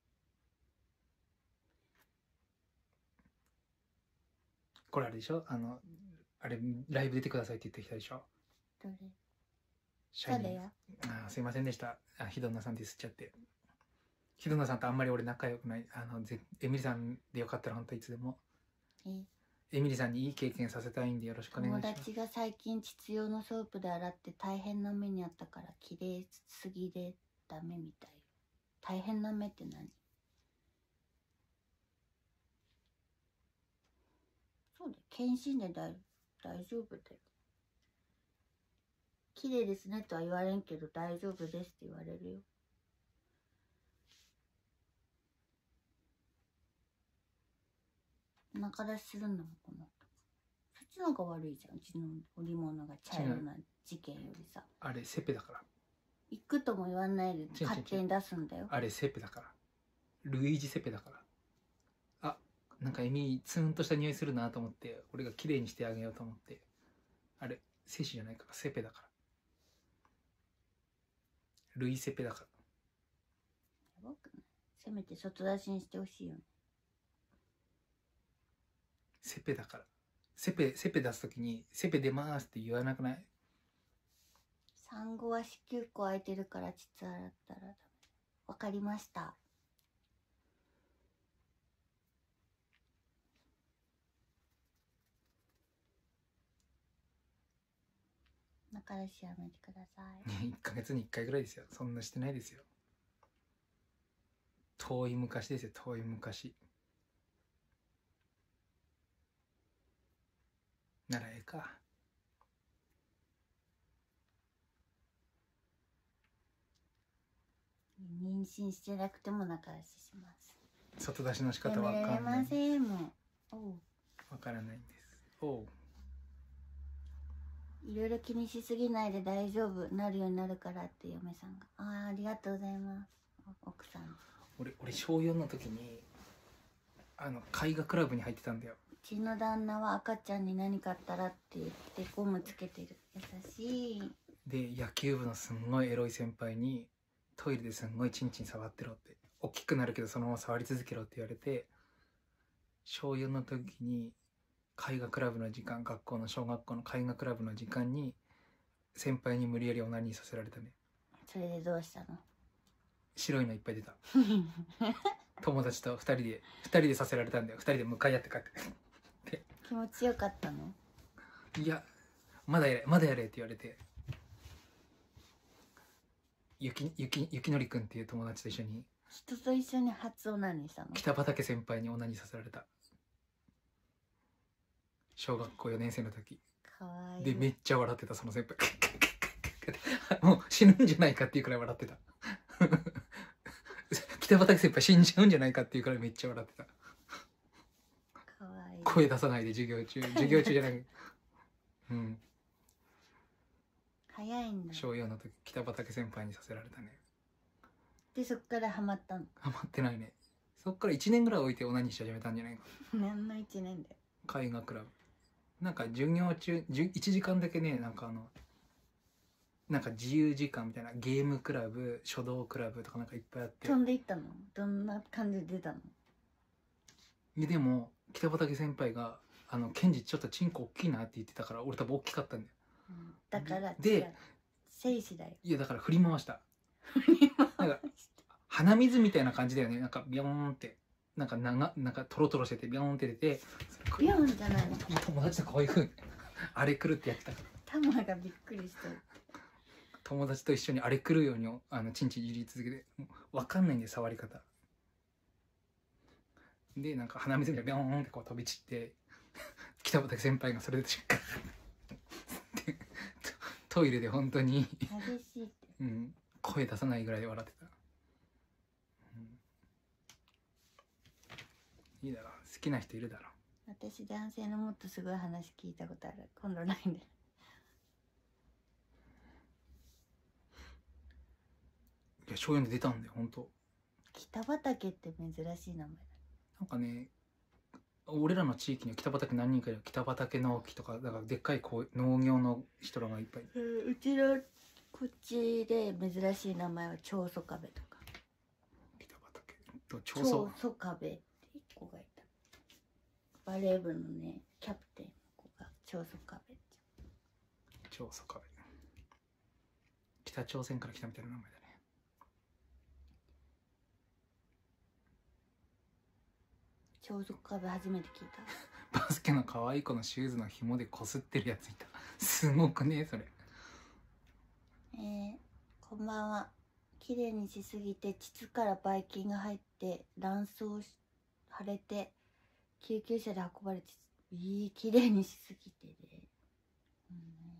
これあれでしょ、あのあれライブ出てくださいって言ってきたでしょ。 どれ？ シャイニー。 誰や？ あ、すいませんでした。あ、ひどなさんディスっちゃって。ひどなさんとあんまり俺仲良くない。あのぜエミリさんでよかったら本当いつでも。 えエミリさんにいい経験させたいんでよろしくお願いします。 友達が最近膣用のソープで洗って大変な目にあったから綺麗すぎでダメみたい。大変な目って何？そうだよ、検診で大大丈夫だよ。綺麗ですねとは言われんけど大丈夫ですって言われるよ。中出しするんだもんこの人。そっちの方が悪いじゃん。うちの織物が茶色な事件よりさ。 あれセペだから。 行くとも言わないで勝手に出すんだよ。 あれセペだから。ルイージセペだから。あ、なんかエミツーンとした匂いするなと思って俺が綺麗にしてあげようと思って。あれ精子じゃないからセペだから。ルイセペだから。 やばくない？せめて外出しにしてほしいよね。 セペだから。セペセペ出すときにセペ出ますって言わなくない？ 産後は子宮口空いてるから膣洗ったらダメ。わかりました。中出しやめてください。 いっかげつにいっかいぐらいですよ。そんなしてないですよ。遠い昔ですよ。遠い昔。 ならええか。 妊娠してなくても仲良しします。 外出しの仕方やわかんない。 められませんもん。おう、 わからないんです。おう。 いろいろ気にしすぎないで大丈夫なるようになるからって嫁さんが。ああ、ありがとうございます。奥さん。 俺俺小よんの時にあの絵画クラブに入ってたんだよ。 うちの旦那は赤ちゃんに何かあったらって言ってゴムつけてる。優しい。 で野球部のすんごいエロい先輩にトイレですんごいチンチン触ってろって、大きくなるけどそのまま触り続けろって言われて、小よんの時に絵画クラブの時間、学校の小学校の絵画クラブの時間に先輩に無理やりオナニーさせられたね。 それでどうしたの？ 白いのいっぱい出た。友達とふたりでふたりでさせられたんだよ。ふたりで向かい合って帰って気持ちよかったの？ いや、まだやれまだやれって言われて、ゆきゆきゆきのりくんっていう友達と一緒に人と一緒に初オナニーしたの？ 北畠先輩にオナニーさせられた。小学校よねん生の時かわいい。 でめっちゃ笑ってたその先輩。もう死ぬんじゃないかっていうくらい笑ってた。北畠先輩死んじゃうんじゃないかっていうくらいめっちゃ笑ってた。 かわいい。 声出さないで授業中授業中じゃない。うん。 早いんだ。 小よんの時北畠先輩にさせられたね。 でそっからハマったの？ ハマってないね。そっからいちねんぐらい置いてオナニーし始めたんじゃないか。 何のいちねんで？ 絵画クラブなんか授業中いちじかんだけね、なんかあのなんか自由時間みたいなゲームクラブ、書道クラブとかなんかいっぱいあって。 飛んでいったの？どんな感じで出たの？ でも北畠先輩があのケンジちょっとチンコ大きいなって言ってたから俺多分大きかったんだよ。 うん、だからで違う、精子だよ。 いやだから振り回した。なんか鼻水みたいな感じだよね。なんかビョーンってなんか長なんかトロトロしててビョーンって出て、 ビヨンじゃないの？ 友達とこういうふうにあれ来るってやってたから。 タマがびっくりしてる。 友達と一緒にあれ来るようにあのチンチンいじり続けて、分かんないんで触り方で、なんか鼻水がビョーンってこう飛び散って北畠先輩がそれでトイレで本当に激しいって、 うん、声出さないぐらい笑ってた、うん、いいだろう、好きな人いるだろう。 私男性のもっとすごい話聞いたことある。今度ラインで。 いや小よんで出たんだよ本当。 北畠って珍しい名前だ。 なんかね、俺らの地域には北畠何人かいる。北畠直樹とかだからでっかいこう農業の人らがいっぱい。 うちのこっちで珍しい名前は長宗我部とか。 北畠と長宗長宗我部って一個がいた。バレー部のねキャプテンの子が長宗我部。 長宗我部。北朝鮮から来たみたいな名前だね。 長宗我部初めて聞いた。 バスケの可愛い子のシューズの紐でこすってるやついた。すごくねそれ。 えー、こんばんは。綺麗にしすぎて膣からばい菌が入って卵巣腫れて救急車で運ばれて、いい綺麗にしすぎてで、うん、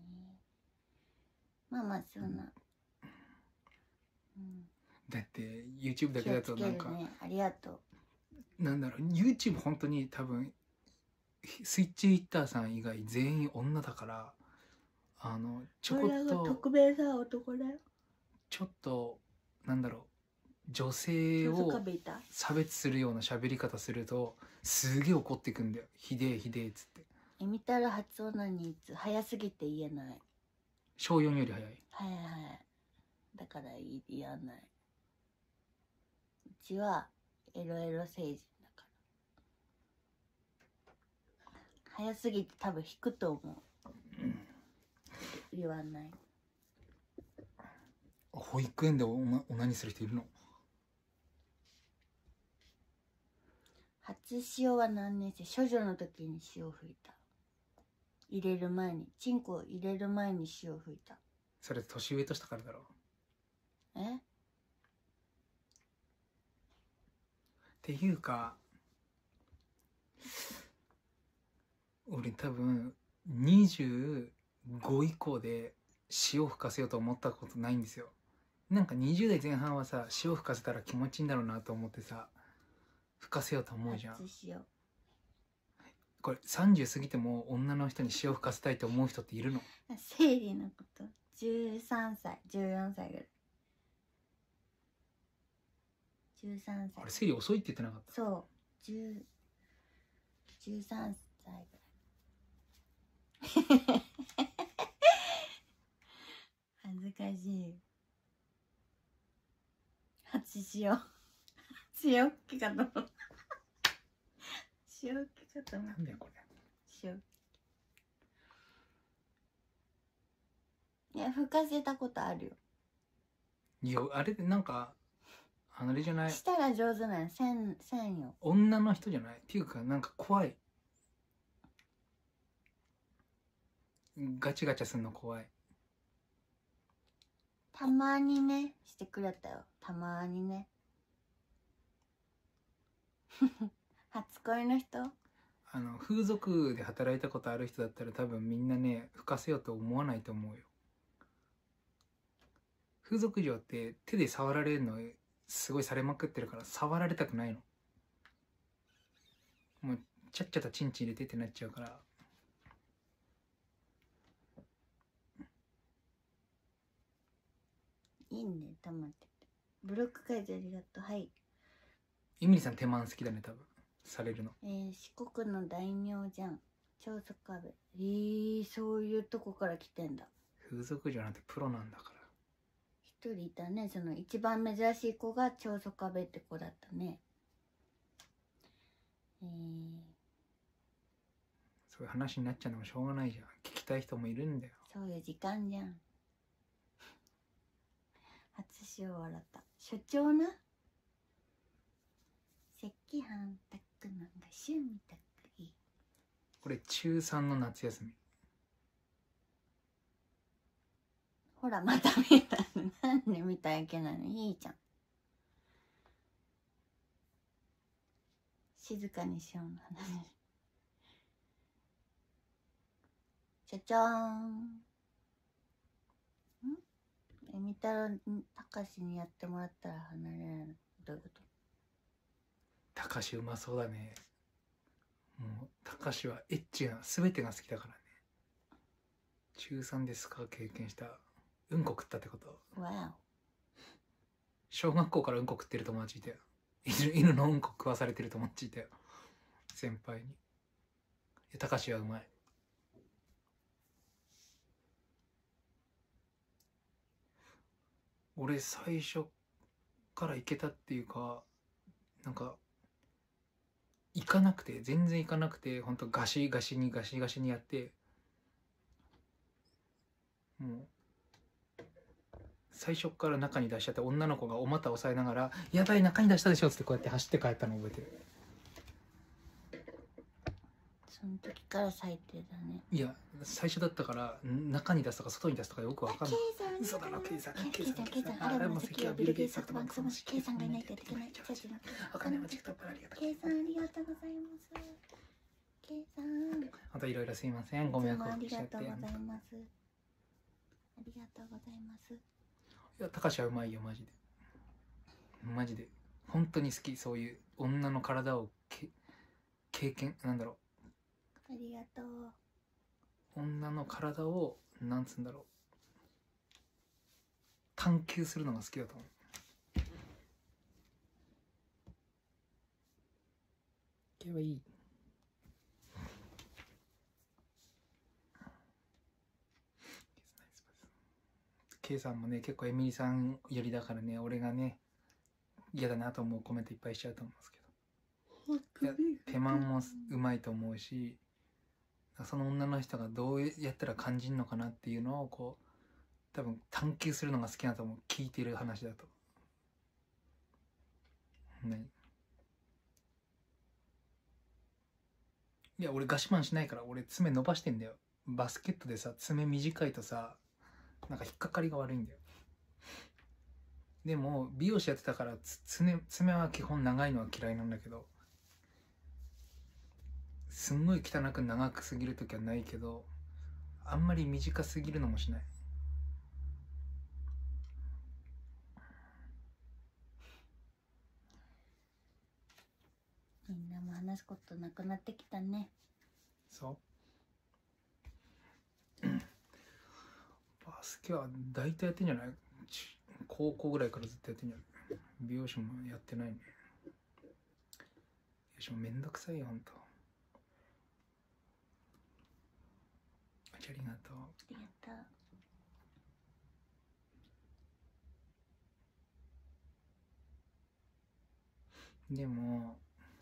まあまあそんな、うん、 だって YouTube だけだとなんか、 ね、ありがとう。 なんだろう YouTube 本当に多分スイッチヒッターさん以外全員女だから、あのちょこっと特命さ男だよ。 ちょっとなんだろう女性を差別するような喋り方するとすげえ怒ってくんだよ。ひでえひでえっつって。 え見たら発音何つ早すぎて言えない。 小よんより早い。 はいはい。だから言わない。うちはエロエロ星人だから。早すぎて多分引くと思う。うん、言わない。 保育園でおなお何する人いるの？ 初潮は何年生？処女の時に潮吹いた。入れる前にチンコ入れる前に潮吹いた。 それ年上としたからだろう。 え？ っていうか俺多分にじゅうご以降で塩吹かせようと思ったことないんですよ。なんかにじゅう代前半はさ、塩吹かせたら気持ちいいんだろうなと思ってさ、吹かせようと思うじゃん。 初塩。 これさんじゅう過ぎても女の人に塩吹かせたいと思う人っているの？ 生理のこと。じゅうさんさい、じゅうよんさいぐらい。じゅうさんさい。 あれ生理遅いって言ってなかった？ そう。じゅう、じゅうさんさいぐらい。恥ずかしい。初塩。塩っ気かと思った。塩っ気かと思った。 なんだよこれ。 塩。いや、吹かせたことあるよ。 いや、あれでなんか、あれじゃない？ したら上手なの。せん、せんよ。 女の人じゃない？っていうか、なんか怖い。ガチガチャすんの怖い。 たまにね、してくれたよ。たまにね。初恋の人？ あの、風俗で働いたことある人だったら多分みんなね、吹かせようと思わないと思うよ。風俗嬢って手で触られるのすごいされまくってるから触られたくないの。もうちゃっちゃとチンチン入れてってなっちゃうから。 いいね、たまってて。ブロック解除ありがとう。はい。 エミリさん手満好きだね、多分。されるの。 えー、四国の大名じゃん。長宗我部。えー、そういうとこから来てんだ。 風俗嬢なんてプロなんだから。 一人いたね。その一番珍しい子が長宗我部って子だったね。えー、 そういう話になっちゃうのもしょうがないじゃん。聞きたい人もいるんだよ。 そういう時間じゃん。初塩笑った。所長な。赤飯炊くのが趣味だったり。 これ中さんの夏休み。 ほらまた見たの。なんで見たらいけないの？いいじゃん。静かにしようの話。ちゃちゃーん。んえみたらたかしにやってもらったら離れないの？どういうこと？ たかしうまそうだね。もうたかしはエッチな全てが好きだからね。中さんですか経験した。うんこ食ったってこと？ わ小学校からうんこ食ってる友達いたよ。犬犬のうんこ食わされてる友達いたよ。先輩に。たかしはうまい。俺最初から行けたっていうか、なんか行かなくて、全然行かなくて、ほんとガシガシにガシガシにやって、もう最初から中に出しちゃって、女の子がお股を押さえながら「やばい中に出したでしょ」っつってこうやって走って帰ったの覚えてる。 その時から最低だね。 いや最初だったから中に出すとか外に出すとかよくわかんない。嘘だろケイさん、 ケイさん、ケイさん、アラブの石油ビル・ゲイツ、ソフトバンク、そのケイさんがいないとやっていけない。 お金もチクトップありがとう。 ケイさんありがとうございます。ケイさん。 あといろいろすいません。ご迷惑をおかけしちゃって。 ありがとうございます。ありがとうございます。 いや、たかしはうまいよ、マジで。マジで。本当に好き、そういう女の体をけ経験、なんだろう。ありがとう。 女の体を、なんつうんだろう。探求するのが好きだと思う。いけばいい。K さんもね、結構エミリさん寄りだからね、俺がね、嫌だなと思うコメントいっぱいしちゃうと思うんですけど。いや、手間もうまいと思うし、その女の人がどうやったら感じるのかなっていうのをこう、多分探求するのが好きなと思う。聞いてる話だと。何？いや、俺ガシマンしないから、俺爪伸ばしてんだよ。バスケットでさ、爪短いとさ、なんか引っかかりが悪いんだよ。でも美容師やってたから爪、爪は基本長いのは嫌いなんだけど、すんごい汚く長くすぎる時はないけど、 あんまり短すぎるのもしない。 みんなも話すことなくなってきたね。 そうバスケは大体やってんじゃない？ち高校ぐらいからずっとやってんじゃない？美容師もやってないね。美容師もめんどくさいよほんと。ありがとう。 ありがとう。 でも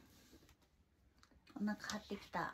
お腹張ってきた。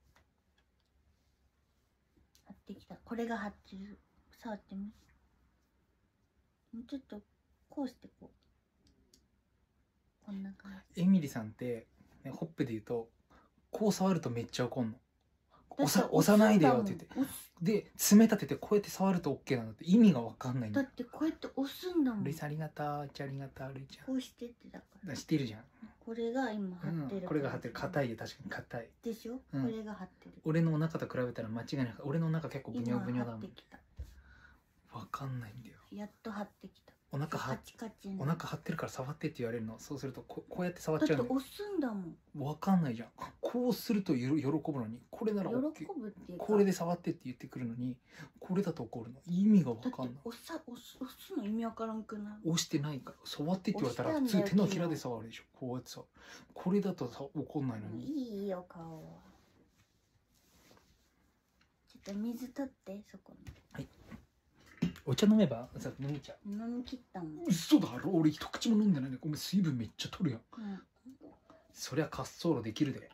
張ってきた。これが張ってる。触ってみ。もうちょっとこうしてこう。こんな感じ。 エミリさんって、ね、ほっぺで言うとこう触るとめっちゃ怒んの。押さ押さないでよって言ってで爪立ててこうやって触ると OK なんだって。意味が分かんないんだ。 だってこうやって押すんだもん。 ルイさんありがとう。じゃあありがとうルイちゃん。 こうしてってだからしてるじゃん。 これが今張ってる、 うん、これが張ってる。硬いで確かに硬いでしょ、 うん、 これが張ってる。 俺のお腹と比べたら間違いなく俺のお腹結構ブニョブニョだもん。 今張ってきた。 分かんないんだよ。 やっと張ってきた。 お腹張っカチカチお腹張ってるから触ってって言われるの。そうするとここうやって触っちゃうの。 だって押すんだもん。 分かんないじゃん。こうするとよ喜ぶのにこれなら OK。 喜ぶっていうかこれで触ってって言ってくるのにこれだと怒るの。意味が分かんない。 押さ押す押すの意味わからんくない？ 押してないから触ってって言われたら普押したんだよ通手のひらで触るでしょ。こうやってさこれだとさ怒んないのに。 いいよ顔は。ちょっと水取ってそこに。 はい。お茶飲めばさ飲みちゃう。 飲み切ったもん。 嘘だろ。俺一口も飲んでないね。ごめん水分めっちゃ取るやん。 うん、 そりゃ滑走路できるで。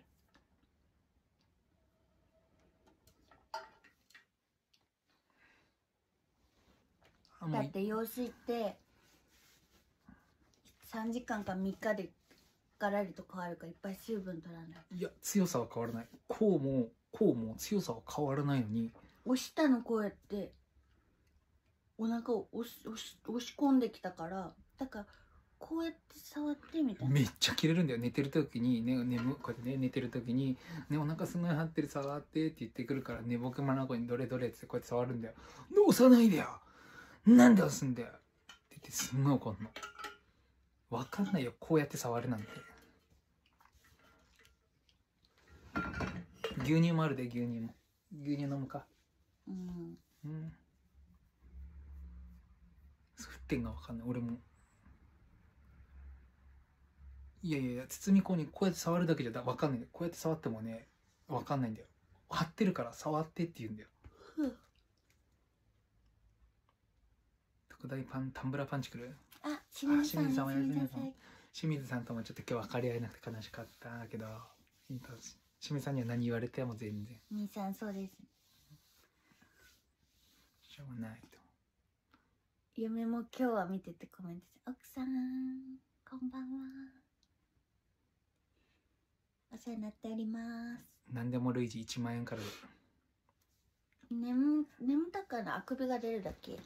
あもうだって羊水ってさんじかんかみっかでガラリと変わるからいっぱい水分取らない。 いや強さは変わらない。こうもこうも強さは変わらないのに押したのこうやってお腹を押し押し押し込んできたからだからこうやって触ってみたいな。 めっちゃ切れるんだよ。寝てる時にね眠こうやってね寝てる時にねお腹すごい張ってる触ってって言ってくるから寝ぼけまなこにどれどれってこうやって触るんだよ。押さないでよ。なんで押すんだよって言ってすんごい怒んの。わかんないよこうやって触るなんて。牛乳もあるで牛乳も。牛乳飲むか。 うんうん沸点がわかんない俺も。いやいやいや包み込にこうやって触るだけじゃわかんない。こうやって触ってもねわかんないんだよ。張ってるから触ってって言うんだよ。 ふう特大パンタンブラーパンチくる。 あ清水さんあ清水さんおやすみなさい。 おやすみなさい。 清水さんともちょっと今日分かり合えなくて悲しかったけど清水さんには何言われても全然みーさんそうです。 しょうがないと。 嫁も今日は見ててコメントして奥さんこんばんはお世話になっております。 何でも類似いちまん円からで。 眠眠たからあくびが出るだけ。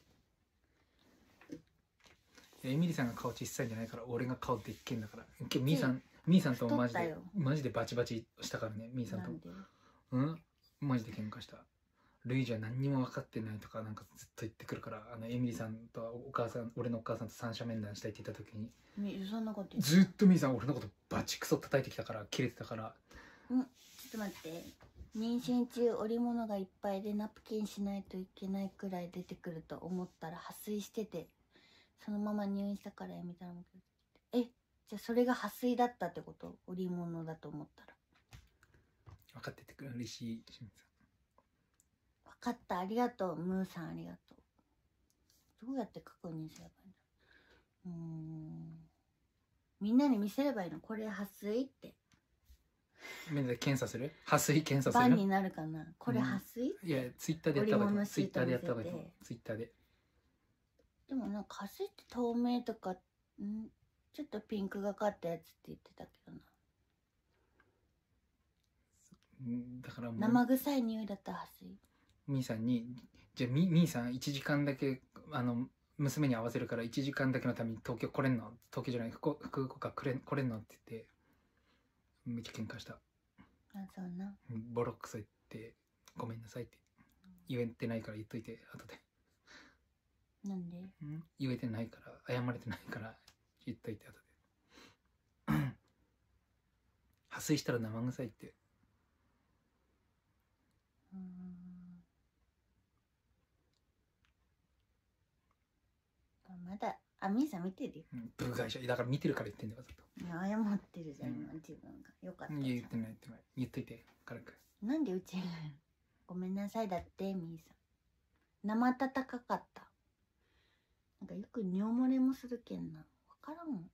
エミリさんが顔小さいんじゃないから俺が顔でっけんだから。今日ミーさんミーさんともマジでマジでバチバチしたからね。ミーさんともうんマジで喧嘩した。ルイじゃ何にも分かってないとかなんかずっと言ってくるから。あのエミリさんとお母さん俺のお母さんと三者面談したいって言った時にみそんなこと言ってずっとミーさん俺のことバチクソ叩いてきたから切れてたから。 うんちょっと待って。妊娠中織物がいっぱいでナプキンしないといけないくらい出てくると思ったら破水しててそのまま入院したからやめたらえじゃあそれが破水だったってこと？織物だと思ったら。 分かっててくれ嬉しい清水さん。 分かったありがとうムーさんありがとう。どうやって確認すればいいんだ。うーんみんなに見せればいいのこれ破水って。 みんなで検査する？破水検査する？ バンになるかなこれ破水、 うん、いやツイッターでやった方がいい。ツイッターでやった方がいい。ツイッターで。 でもなんか破水って透明とかんちょっとピンクがかったやつって言ってたけどな。 だからもう生臭い匂いだった破水。 みーさんにじゃあみみーさんいちじかんだけあの娘に合わせるからいちじかんだけのために東京来れんの？東京じゃない福福岡来れん来れんのって言ってめっちゃ喧嘩した。 あそうな。 ボロクソ言ってごめんなさいって。 言えてないから言っといて後で。 なんで？ ん言えてないから謝れてないから言っといて後で。破水したら生臭いって。 うーん。まだあみーさん見てるよ。 うん部外者だから見てるから言ってんだよわざと。 謝ってるじゃん、 うん今自分が。よかったいやじゃん。 言ってない言ってない言っといて軽く。 なんでうちごめんなさいだってみーさん。生温かかった。なんかよく尿漏れもするけんな。わからんもん。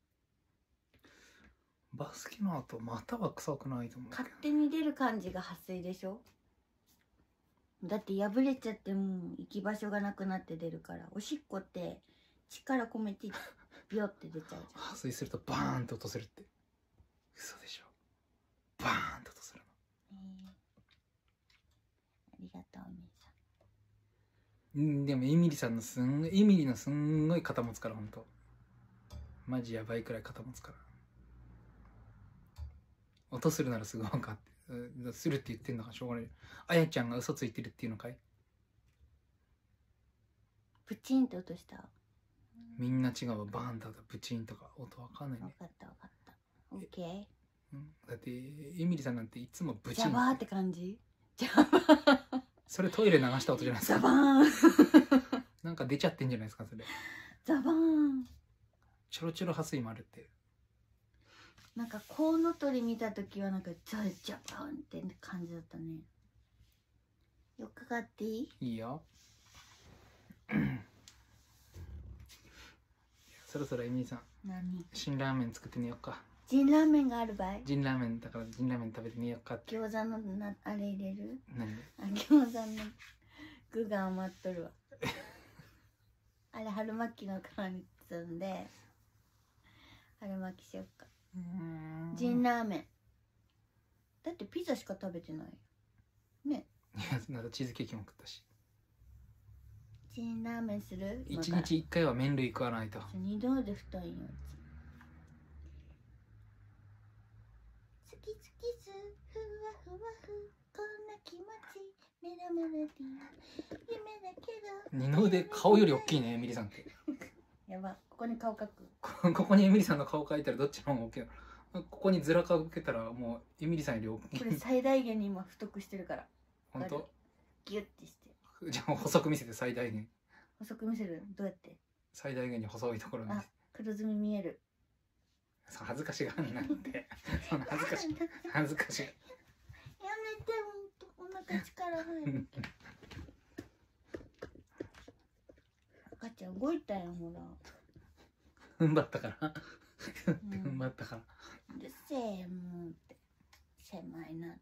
バスケの後または臭くないと思うけど。 勝手に出る感じが発水でしょ。だって破れちゃってもう行き場所がなくなって出るから。おしっこって力込めてビョって出ちゃうじゃん。 破水するとバーンと落とせるって。嘘でしょ。バーンと落とせるの。 えー、ありがとうみーさうんでもエミリさんのすんごいエミリのすんごい肩持つからほんとマジやばいくらい肩持つから音するならすぐ分かってうんするって言ってんだからしょうがない。あやちゃんが嘘ついてるっていうのかい。 ブチンって音した。 みんな違うわバーンだとブチンとか音わかんないね。 分かった分かった。オッケー。 うんだってエミリさんなんていつもブチンジャバーって感じ。ジャバー。 それトイレ流した音じゃないですか。 ザバーン。 なんか出ちゃってんじゃないですかそれ。 ザバーン。 ちょろちょろ破水もあるって。 なんかコウノトリ見た時はなんかザジャバーンって感じだったね。よくかっていい？ いいよ。そろそろエミリさん何？ 辛ラーメン作ってみようか。 ジンラーメンがある場合？ ジンラーメンだからジンラーメン食べてみようかって。 餃子のなあれ入れる？ 何あ、餃子の具が余っとるわ。あれ春巻きの皮に包んで春巻きしよっか。ジンラーメンだってピザしか食べてないね。 いやなんかチーズケーキも食ったし。 ジンラーメンする？ 一日一回は麺類食わないと。 二度で太いんよ。好き好きすふわふわふこんな気持ちメラメラディ夢だけど。 二の腕顔より大きいねエミリさんって。 やば、ここに顔描く。 ここにエミリさんの顔描いたらどっちの方が大きいの。ここにずら顔描けたらもうエミリさんより大きい。 これ最大限に今太くしてるから。 本当？ ギュッてして。 じゃあ細く見せて最大限。 細く見せる？どうやって？ 最大限に細いところに。 あ、黒ずみ見える。 そう恥ずかしがんなってそんな恥ずかしい恥ずかしい。 やめてほんとお腹力入る。赤ちゃん動いたよほら。 踏ん張ったからうん踏ん張ったからうるせえもうって狭いなって。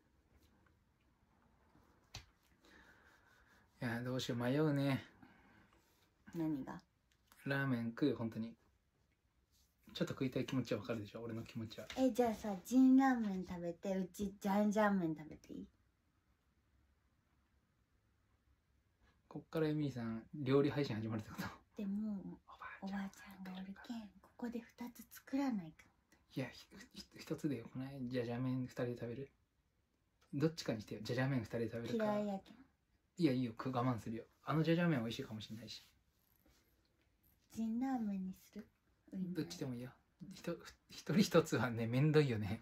いやどうしよう迷うね。 何が？ ラーメン食う本当にちょっと食いたい気持ちはわかるでしょ俺の気持ちは。 え、じゃあさ、ジンラーメン食べて、うちジャンジャン麺食べていい？ こっからエミリーさん料理配信始まるってこと？ でもおばあちゃんおばあちゃんがおるけんここでふたつ作らないか。 いやひひ一つでよくない？じゃじゃ麺二人で食べる？どっちかにしてよ。じゃじゃ麺二人で食べるか。 嫌いやけん。 いやいいよ我慢するよ。あのじゃじゃ麺美味しいかもしれないし。 ジンラーメンにする？ どっちでもいいよ。ひと一人一つはねめんどいよね。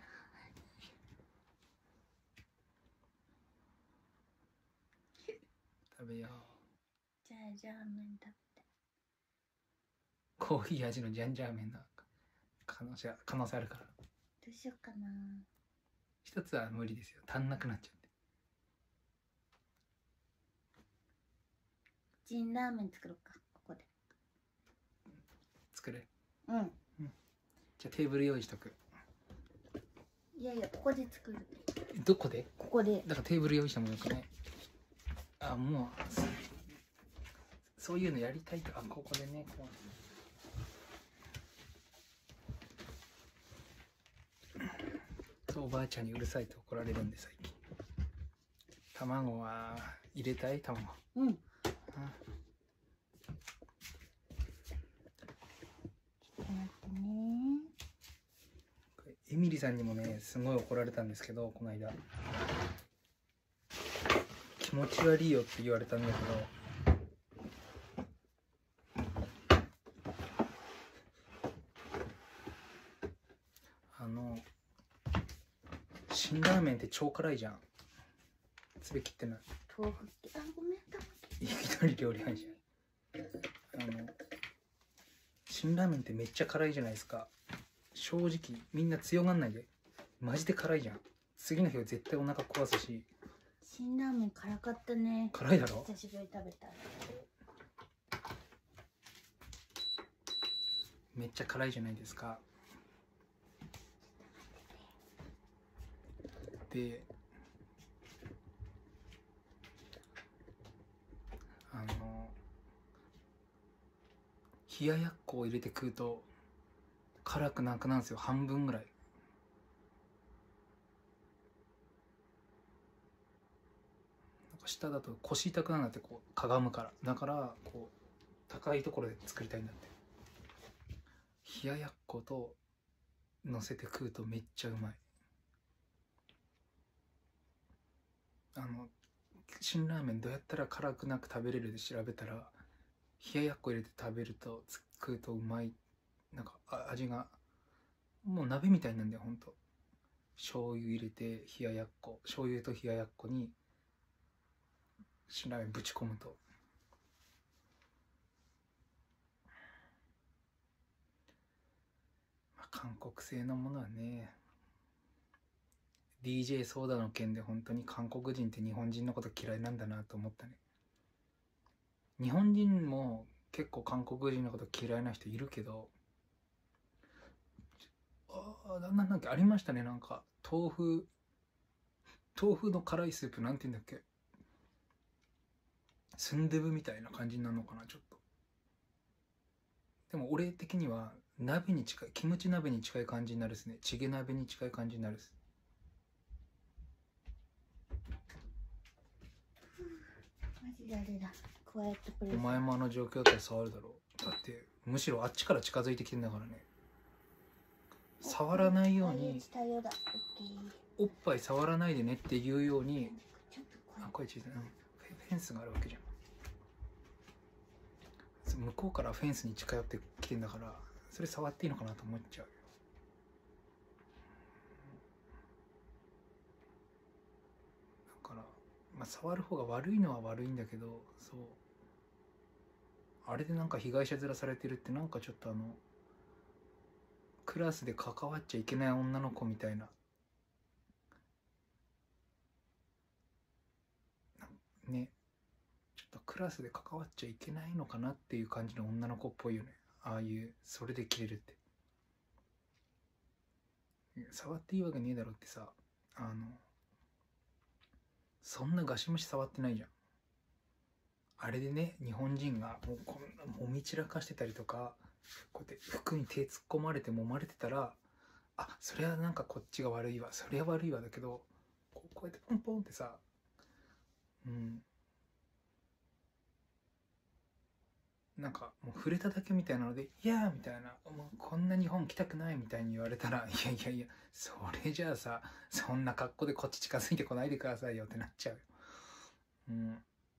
食べよう。 じゃあジャー麺食べて。 コーヒー味のジャンジャー麺の可能性可能性あるから。 どうしようかな。 一つは無理ですよ。足んなくなっちゃって。 ジンラーメン作ろうかここで。 作る。 うん。 じゃあテーブル用意しとく。 いやいやここで作る。 どこで？ ここで。 だからテーブル用意したもんよくね。あもうそういうのやりたいと。あここでねこう。そうおばあちゃんにうるさいと怒られるんで最近。卵は入れたい卵。 うん。 あエミリさんにもねすごい怒られたんですけどこの間気持ち悪いよって言われたんだけど、あの辛ラーメンって超辛いじゃん。つべ切ってない。 豆腐、あ、ごめん、 いきなり料理配信。あの辛ラーメンってめっちゃ辛いじゃないですか。正直みんな強がんないで、マジで辛いじゃん。次の日は絶対お腹壊すし。 辛ラーメン辛かったね。 辛いだろ。 久しぶりに食べた。 めっちゃ辛いじゃないですか。で、あの冷ややっこを入れて食うと辛くなくなるんですよ、半分ぐらい。なんか下だと腰痛くなるんだって、こうかがむから。だからこう高いところで作りたいんだって。冷ややっこと乗せて食うとめっちゃうまい。あの辛ラーメンどうやったら辛くなく食べれるで調べたら、冷ややっこ入れて食べると食うとうまい。なんか味がもう鍋みたいなんだよ、ほんと。醤油入れて冷ややっこ、醤油と冷ややっこに辛ラーメンぶち込むと。まあ、韓国製のものはね、ディージェー ソーダの件で本当に韓国人って日本人のこと嫌いなんだなと思ったね。日本人も結構韓国人のこと嫌いな人いるけど、ああ、なんだっけ、ありましたね。なんか豆腐豆腐の辛いスープ、なんて言うんだっけ、スンドゥブみたいな感じになるのかな、ちょっと。でも俺的には鍋に近い、キムチ鍋に近い感じになるですね。チゲ鍋に近い感じになるです。 マジであれだ。クワイエットプレイス。 お前もあの状況だったら触るだろう。だってむしろあっちから近づいてきてんだからね。触らないように、おっぱい触らないでねっていうように。あ、これ小さいな。フェンスがあるわけじゃん。向こうからフェンスに近寄ってきてんだから、それ触っていいのかなと思っちゃうよ。だからまあ触る方が悪いのは悪いんだけど、そう、あれでなんか被害者面されてるって、なんかちょっとあのクラスで関わっちゃいけない女の子みたいな、ね、ちょっとクラスで関わっちゃいけないのかなっていう感じの女の子っぽいよね。ああいうそれで切れるって。触っていいわけねえだろってさ、あのそんなガシムシ触ってないじゃん。あれでね、日本人がもうこんなもみ散らかしてたりとか、こうやって服に手突っ込まれて揉まれてたら、あ、それはなんかこっちが悪いわ、それは悪いわだけど、こう、こうやってポンポンってさ、うん、なんかもう触れただけみたいなので、いやーみたいな、もうこんな日本来たくないみたいに言われたら、いやいやいや、それじゃあさ、そんな格好でこっち近づいてこないでくださいよってなっちゃうよ。うん。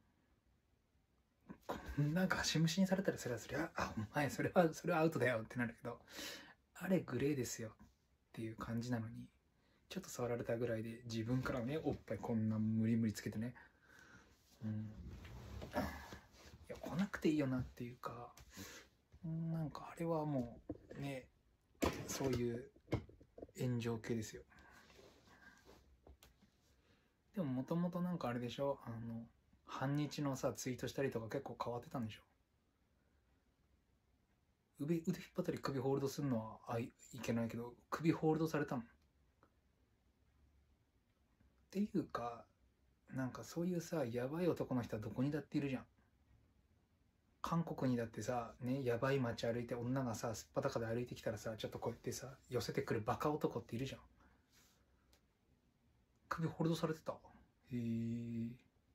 こんなガシムシにされたら、それはそれは、あ、お前それはそれはアウトだよってなるけど、あれグレーですよっていう感じなのに、ちょっと触られたぐらいで自分からね、おっぱいこんな無理無理つけてね、うん、いや来なくていいよなっていうか、なんかあれはもうね、そういう炎上系ですよ。でももともとなんかあれでしょ、あの反日のさツイートしたりとか結構変わってたんでしょ。腕、腕引っ張ったり首ホールドするのはあいいけないけど、首ホールドされたのっていうか、なんかそういうさやばい男の人はどこにだっているじゃん。韓国にだってさ、ね、やばい街歩いて女がさすっぱだかで歩いてきたらさ、ちょっとこうやってさ寄せてくるバカ男っているじゃん。首ホールドされてた。へえ。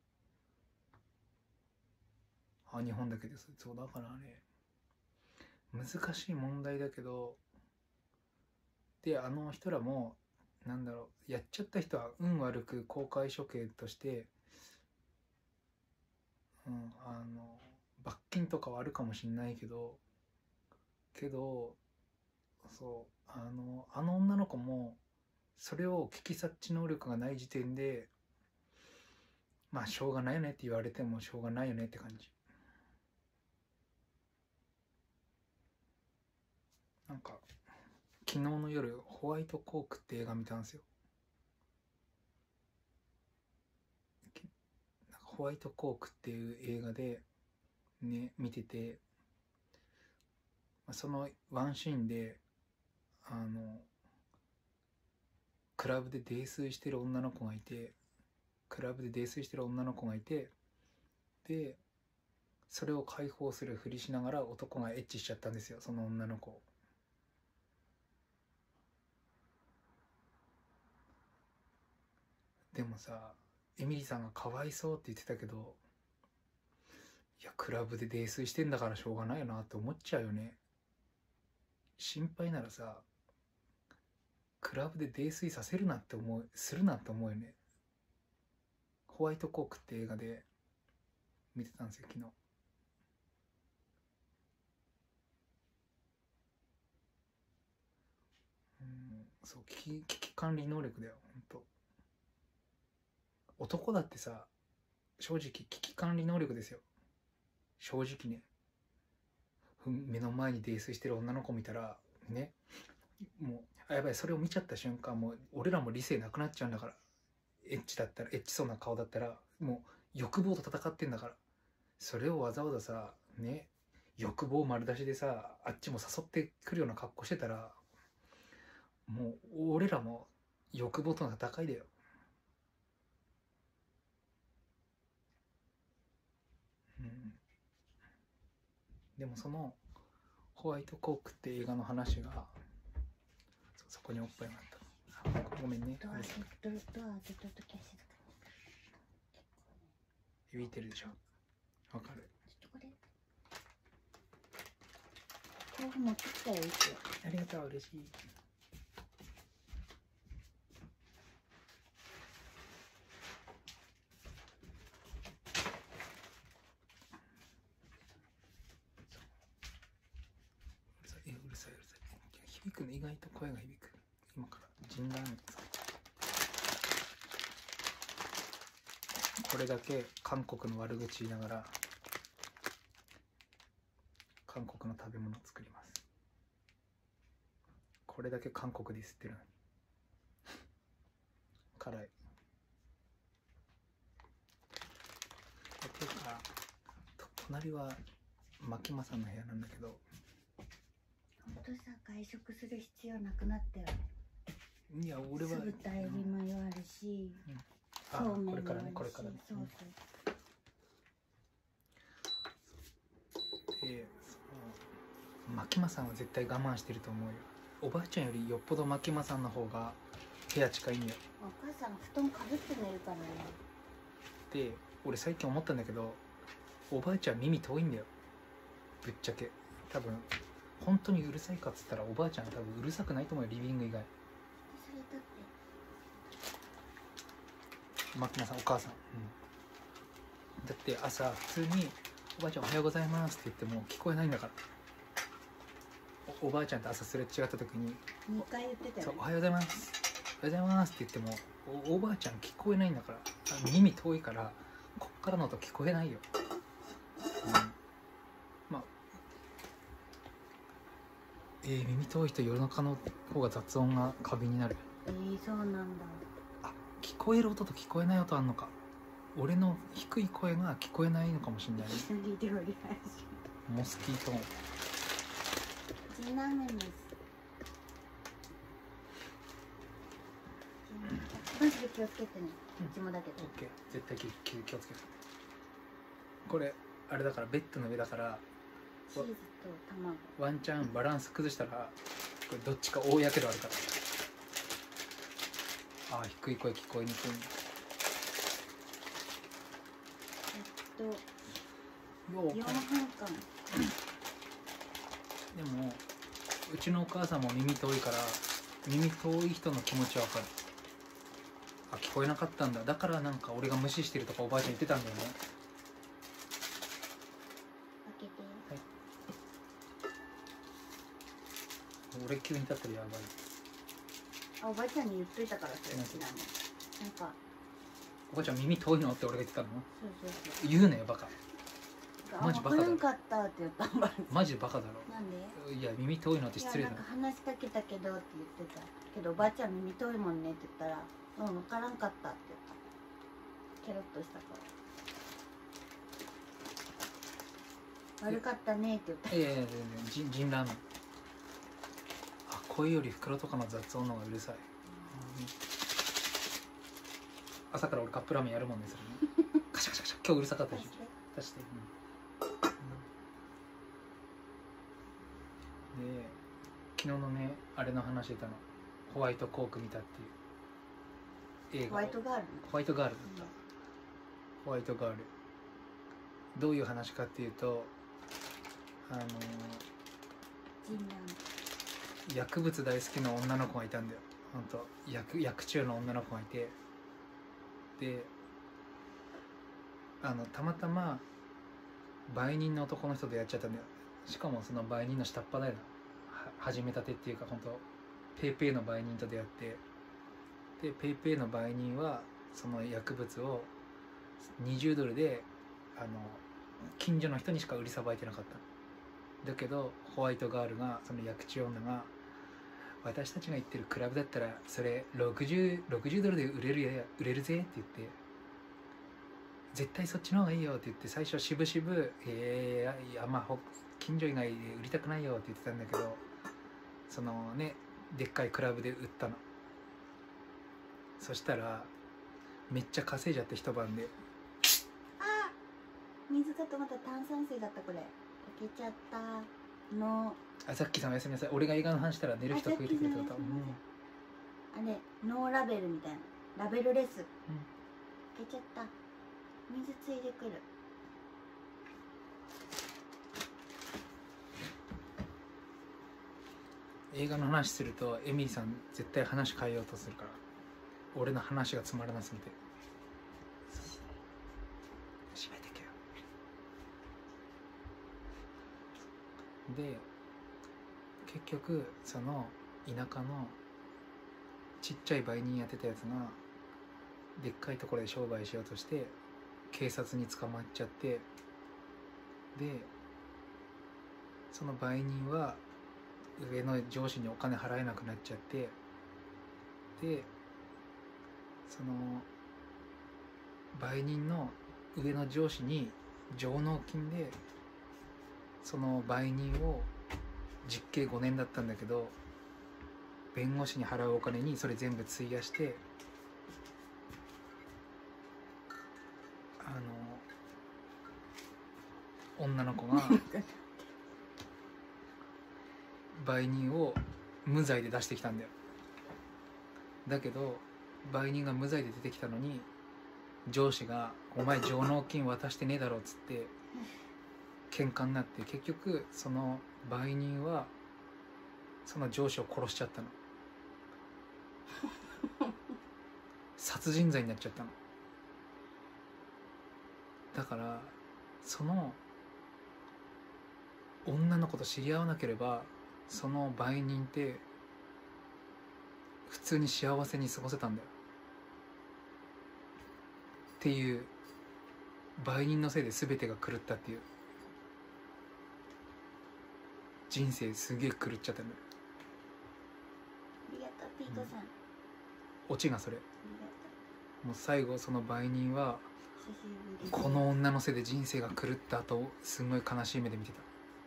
あ、日本だけです。そうだからね、難しい問題だけど、であの人らもなんだろう、やっちゃった人は運悪く公開処刑としてうん、あの罰金とかはあるかもしんないけどけどそうあのあの女の子もそれを聞き察知能力がない時点でまあしょうがないよねって言われてもしょうがないよねって感じ。なんか昨日の夜ホワイトコークって映画見たんですよ。なんかホワイトコークっていう映画でね見てて、そのワンシーンであのクラブで泥酔してる女の子がいてクラブで泥酔してる女の子がいてでそれを解放するふりしながら男がエッチしちゃったんですよ、その女の子を。でもさエミリさんがかわいそうって言ってたけど、いやクラブで泥酔してんだからしょうがないよなって思っちゃうよね。心配ならさクラブで泥酔させるなって思うするなって思うよね。ホワイトコークって映画で見てたんですよ昨日。うんそう危機、危機管理能力だよほんと。男だってさ正直危機管理能力ですよ正直ね。目の前に泥酔してる女の子見たらねもうあやばいそれを見ちゃった瞬間もう俺らも理性なくなっちゃうんだから。エッチだったらエッチそうな顔だったらもう欲望と戦ってんだから、それをわざわざさね欲望丸出しでさあっちも誘ってくるような格好してたらもう俺らも欲望との戦いだよ。うん、でもそのホワイトコークって映画の話が そ, そこにおっぱいがあった。ごめんね。 ドア開けドア開けた時は静かに。 響いてるでしょ。わかる。 ちょっとこれ豆腐持ってきたよ一応。 ありがとう嬉しい。うるさいうるさいうるさい。響くの意外と声が響く。今からジンラーメン作る。これだけ韓国の悪口言いながら韓国の食べ物を作ります。これだけ韓国で吸ってるのに辛い。ていうか隣は牧間さんの部屋なんだけど、 ほんとさ外食する必要なくなったよね。 いや俺は酢豚エビマヨあるし、 うん、あそうめんもあるし、 これからねこれからね。 そうそうで牧間さんは絶対我慢してると思うよ。おばあちゃんよりよっぽど牧間さんの方が部屋近いんだよ。 お母さん布団かぶって寝るからね。 で俺最近思ったんだけどおばあちゃん耳遠いんだよぶっちゃけ。多分本当にうるさいかっつったらおばあちゃんは多分うるさくないと思うよリビング以外。 それだって牧間さんお母さん、うん、だって朝普通におばあちゃんおはようございますって言っても聞こえないんだから。 お, おばあちゃんと朝すれ違った時ににかい言ってたよね。 そうおはようございますおはようございますって言っても お, おばあちゃん聞こえないんだから。耳遠いからこっからの音聞こえないよ、うん、まあえー、耳遠い人夜中の方が雑音が過敏になる。 えー、そうなんだ。 あ聞こえる音と聞こえない音あんのか。俺の低い声が聞こえないのかもしれないね。 一緒に料理配信。 モスキートーン。 ジンラーメンです。マジで気をつけてね。うちもだけど。 オッケー絶対気気気をつけて。これあれだからベッドの上だからチーズと卵。 ワンチャンバランス崩したらこれどっちか大やけどあるから。あー低い声聞こえにくい。 えっとようよんふんかん。 でもうちのお母さんも耳遠いから耳遠い人の気持ちは分かる。あ聞こえなかったんだだからなんか俺が無視してるとかおばあちゃん言ってたんだよね。 俺急に立ったらやばい。 あ、おばちゃんに言っといたからそれ知らない。なんかおばちゃん耳遠いのって俺が言ってたの。 そうそうそう、 言うなよバカ。 あ、 マジバカだろ分からんかったって言ったんば。 マジバカだろ。 なんで？ いや耳遠いのって失礼だろいや、なんか話しかけたけどって言ってたけど、おばあちゃん耳遠いもんねって言ったら、うん、分からんかったって言った。ケロッとしたから、悪かったねって言った。 いやいや全然ジンジンラーメン。あ、声より袋とかの雑音の方がうるさい、うん、朝から俺カップラーメンやるもんねそれねカシャカシャカシャ。今日うるさかったでしょ。出して、うん、で昨日のねあれの話出たの。ホワイトコーク見たっていう映画。 ホワイトガール。 ホワイトガールだった、うん、ホワイトガールどういう話かっていうと、あのー、薬物大好きな女の子がいたんだよ。ほんと薬薬中の女の子がいて、であのたまたま売人の男の人とやっちゃったんだよ。しかもその売人の下っ端だよ。は始めたてっていうか、ほんとペイペイの売人と出会って、でペイペイの売人はその薬物をにじゅうドルであの近所の人にしか売りさばいてなかった。だけどホワイトガールが、その薬中女が、私たちが行ってるクラブだったらそれろくじゅう、ろくじゅうドルで売れるや売れるぜって言って、絶対そっちの方がいいよって言って、最初渋々えー、いやまあ近所以外で売りたくないよって言ってたんだけど、そのねでっかいクラブで売ったの。そしたらめっちゃ稼いじゃって一晩で。 あ、水かと思ったら炭酸水だった。これ溶けちゃったの。 あ、さっきさんおやすみなさい。俺が映画の話したら寝る人増えてくれたこと。うん、 あれノーラベルみたいな、ラベルレス、うん、溶けちゃった。水ついでくる。 映画の話するとエミリーさん絶対話変えようとするから、俺の話がつまらなすぎて。閉めてけよ。で結局その田舎のちっちゃい売人やってたやつがでっかいところで商売しようとして警察に捕まっちゃって、でその売人は上の上司にお金払えなくなっちゃって、でその売人の上の上司に上納金でその売人を実刑ごねんだったんだけど、弁護士に払うお金にそれ全部費やして、あの女の子が売人を無罪で出してきたんだよ。だけど売人が無罪で出てきたのに、上司が「お前上納金渡してねえだろ」っつって喧嘩になって、結局その売人はその上司を殺しちゃったの殺人罪になっちゃったの。だからその女の子と知り合わなければ、その売人って普通に幸せに過ごせたんだよっていう、売人のせいで全てが狂ったっていう、人生すげえ狂っちゃったんだよ。 ありがとうピートさん、うん、 オチがそれ。もう最後その売人は久しぶりこの女のせいで人生が狂った後すごい悲しい目で見てた。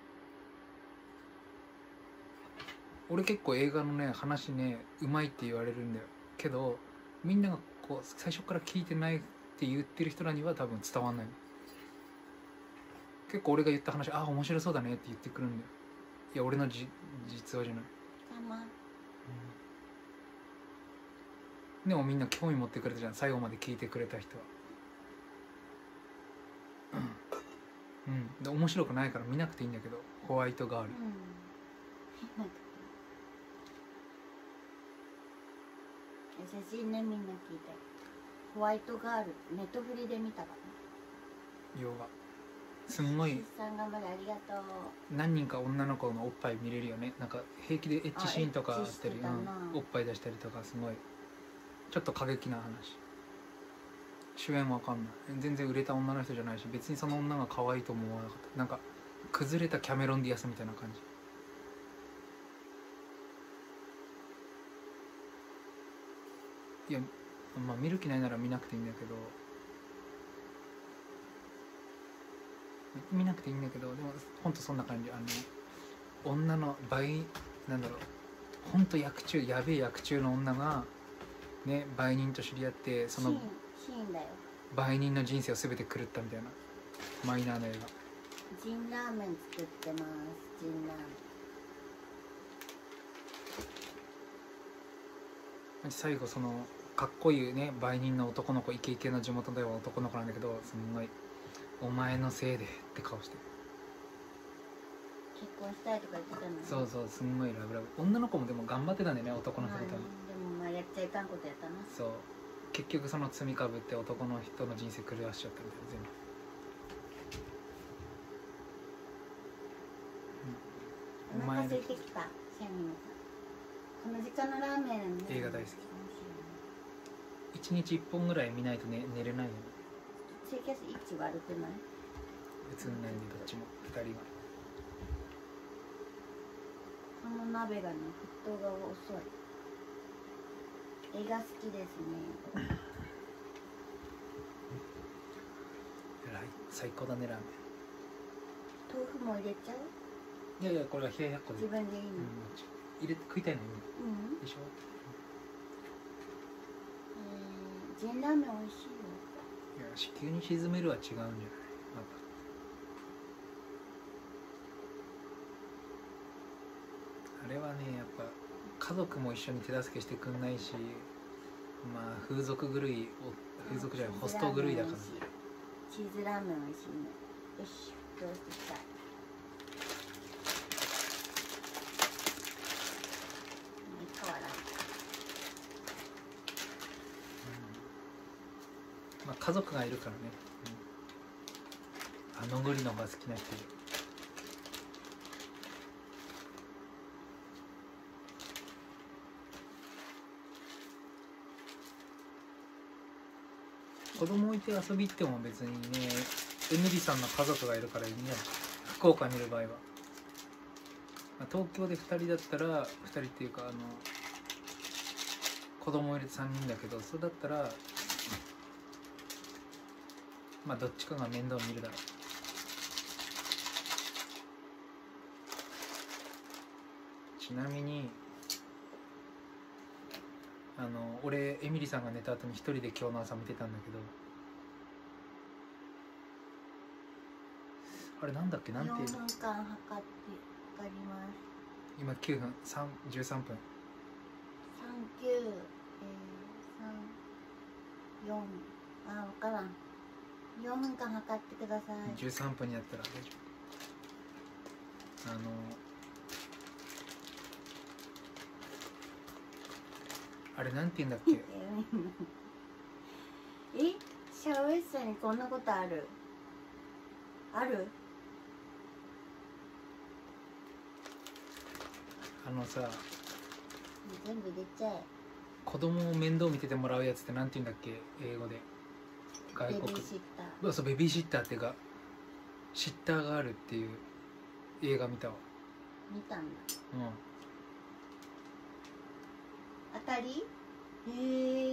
俺結構映画のね話ねうまいって言われるんだよけど、みんながこう最初から聞いてないって言ってる人らには多分伝わんない。結構俺が言った話、ああ面白そうだねって言ってくるんだよ。いや俺のじ実話じゃない、 たま、 うん、でもみんな興味持ってくれたじゃん、最後まで聞いてくれた人は。うん、うん、で面白くないから見なくていいんだけど、ホワイトガール、 うん優しいね、みんな聞いて。ホワイトガールネットフリで見たかな。 洋画すんごい出産頑張れ、ありがとう。 何人か女の子のおっぱい見れるよね。なんか平気でエッチシーンとかあったり、 あエッチしてたなうん、おっぱい出したりとか、すごいちょっと過激な話。主演わかんない。全然売れた女の人じゃないし、別にその女が可愛いとも思わなかった。なんか崩れたキャメロン・ディアスみたいな感じ。いや、まあ見る気ないなら見なくていいんだけど、見なくていいんだけど、でもほんとそんな感じ。あの女の倍、なんだろう、ほんと役中、やべえ役中の女がね、売人と知り合って、そのシーンシーンだよ。 売人の人生を全て狂ったみたいなマイナーな映画。 ジンラーメン作ってます。ジンラーメン。 最後そのかっこいいね売人の男の子、イケイケの地元では男の子なんだけど、すんごいお前のせいでって顔して、 結婚したいとか言ってたのに。 そうそう、すんごいラブラブ。女の子もでも頑張ってたんだよね、男の人と。 まあね、でもまあやっちゃいかんことやったな。 そう、結局その罪かぶって男の人の人生狂わしちゃったみたいな、全部。 お腹空いてきた。シャミのさん、この時間のラーメン、ね、 映画大好き。一日一本ぐらい見ないと、ね、寝れないよね。 ツイキャス位置悪くない？ 映んないんでどっちも二人が。 この鍋がね、沸騰が遅い。映画好きですね。 えらい、最高だねラーメ豆腐も入れちゃう？ ン。いやいや、これは冷ややっこで。 自分でいいの？ うん、入れて食いたいのにうん。 でしょ。 えー、ジンラーメン美味しいよ。 いや、子宮に沈めるは違うんじゃない、また。あれはね、やっぱ家族も一緒に手助けしてくんないし、まあ風俗狂い、お風俗じゃない、ホスト狂いだから。 チーズラーメン美味しいね。よし、どうしてきたい。変わらない。 まあ家族がいるからね、うん、あのグリの方が好きな人いる。子供置いて遊び行っても別にね、エミリさんの家族がいるからいいんじゃない。福岡にいる場合は、まあ、東京でふたりだったら、ふたりっていうか、あの子供入れてさんにんだけど、それだったらまあどっちかが面倒見るだろう。ちなみにあの俺エミリさんが寝た後に一人で今日の朝見てたんだけど、あれなんだっけ、なんていうの。 よんふんかん測って測ります。 今きゅうふん、さんじゅうさんぷん。 さんきゅう、えー、さんよん、あ分からん。よんふんかん測ってください。 じゅうさんぷんになったら大丈夫。あのあれなんて言うんだっけ。 え、シャウエッサーにこんなことある？ある？ あのさ、 全部入れちゃえ。 子供を面倒見ててもらうやつってなんて言うんだっけ、英語で。外国。 ベビーシッター。 そうそう、ベビーシッターってがシッターがあるっていう映画見たわ。 見たんだ。 うん。 当たり？へえ。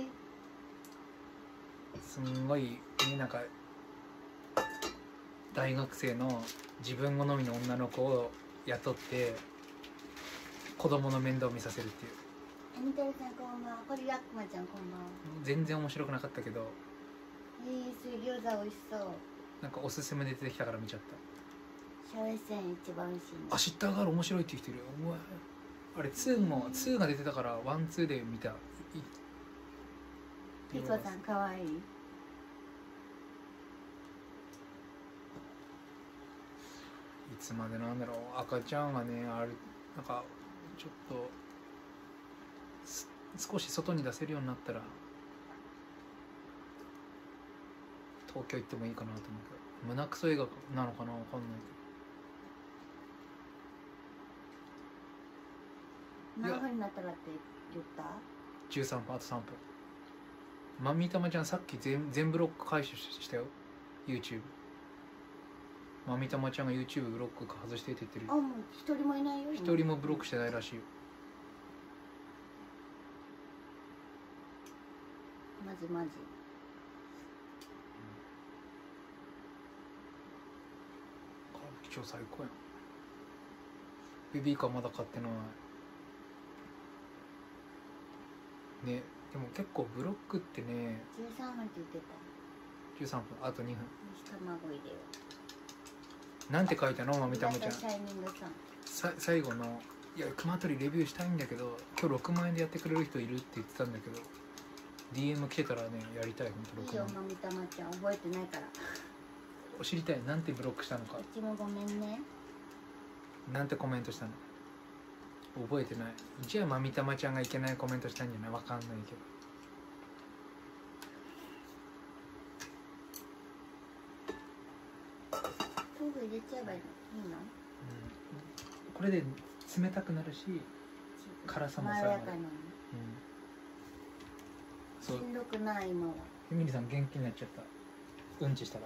すんごいね、なんか大学生の自分好みの女の子を雇って子供の面倒を見させるっていう。 えみたるさんこんばんは。これやっくまちゃんこんばんは。 全然面白くなかったけど、 えー、水餃子美味しそう。 なんかおすすめで出てきたから見ちゃった。 シャウエッセン一番美味しいね。 あ、シッターがある、面白いって言う人いるよ。うわ、あれツーもツーが出てたからワンツーで見た。 ピコさんかわいい。 いつまでなんだろう、赤ちゃんがね、ある、なんかちょっと少し外に出せるようになったら東京行ってもいいかなと思うけど。 胸クソ映画なのかな、わかんないけど。 何分になったらって言った？ じゅうさんぷん、あとさんぷん。まみたまちゃんさっき全全ブロック解除したよ YouTube。 まみたまちゃんが YouTube ブロック外してって言ってる。 あ、もう一人もいないよ。 一人もブロックしてないらしいよ。 マジマジ。 歌舞伎町最高やん。ベビーカーまだ買ってないね。でも結構ブロックってね、 じゅうさんぷんって言ってた。 じゅうさんぷん、あとにふん。 卵入れよう。 なんて書いたのまみたまちゃん。 シャイニングさん。 さ最後の「いや熊取レビューしたいんだけど今日ろくまんえんでやってくれる人いる?」って言ってたんだけど ディーエム 来てたらねやりたい。ほんとろくまん。 いいよ、まみたまちゃん覚えてないから。 知りたい。なんてブロックしたのか。 うちもごめんね。 なんてコメントしたの覚えてない。じゃあまみたまちゃんがいけないコメントしたんじゃない？わかんないけど。 豆腐入れちゃえばいいの？いいの？ うん、これで冷たくなるし辛さもさ、 まろやかなの。 うん、そうしんどくない今は。 エミリさん元気になっちゃった。うんちしたら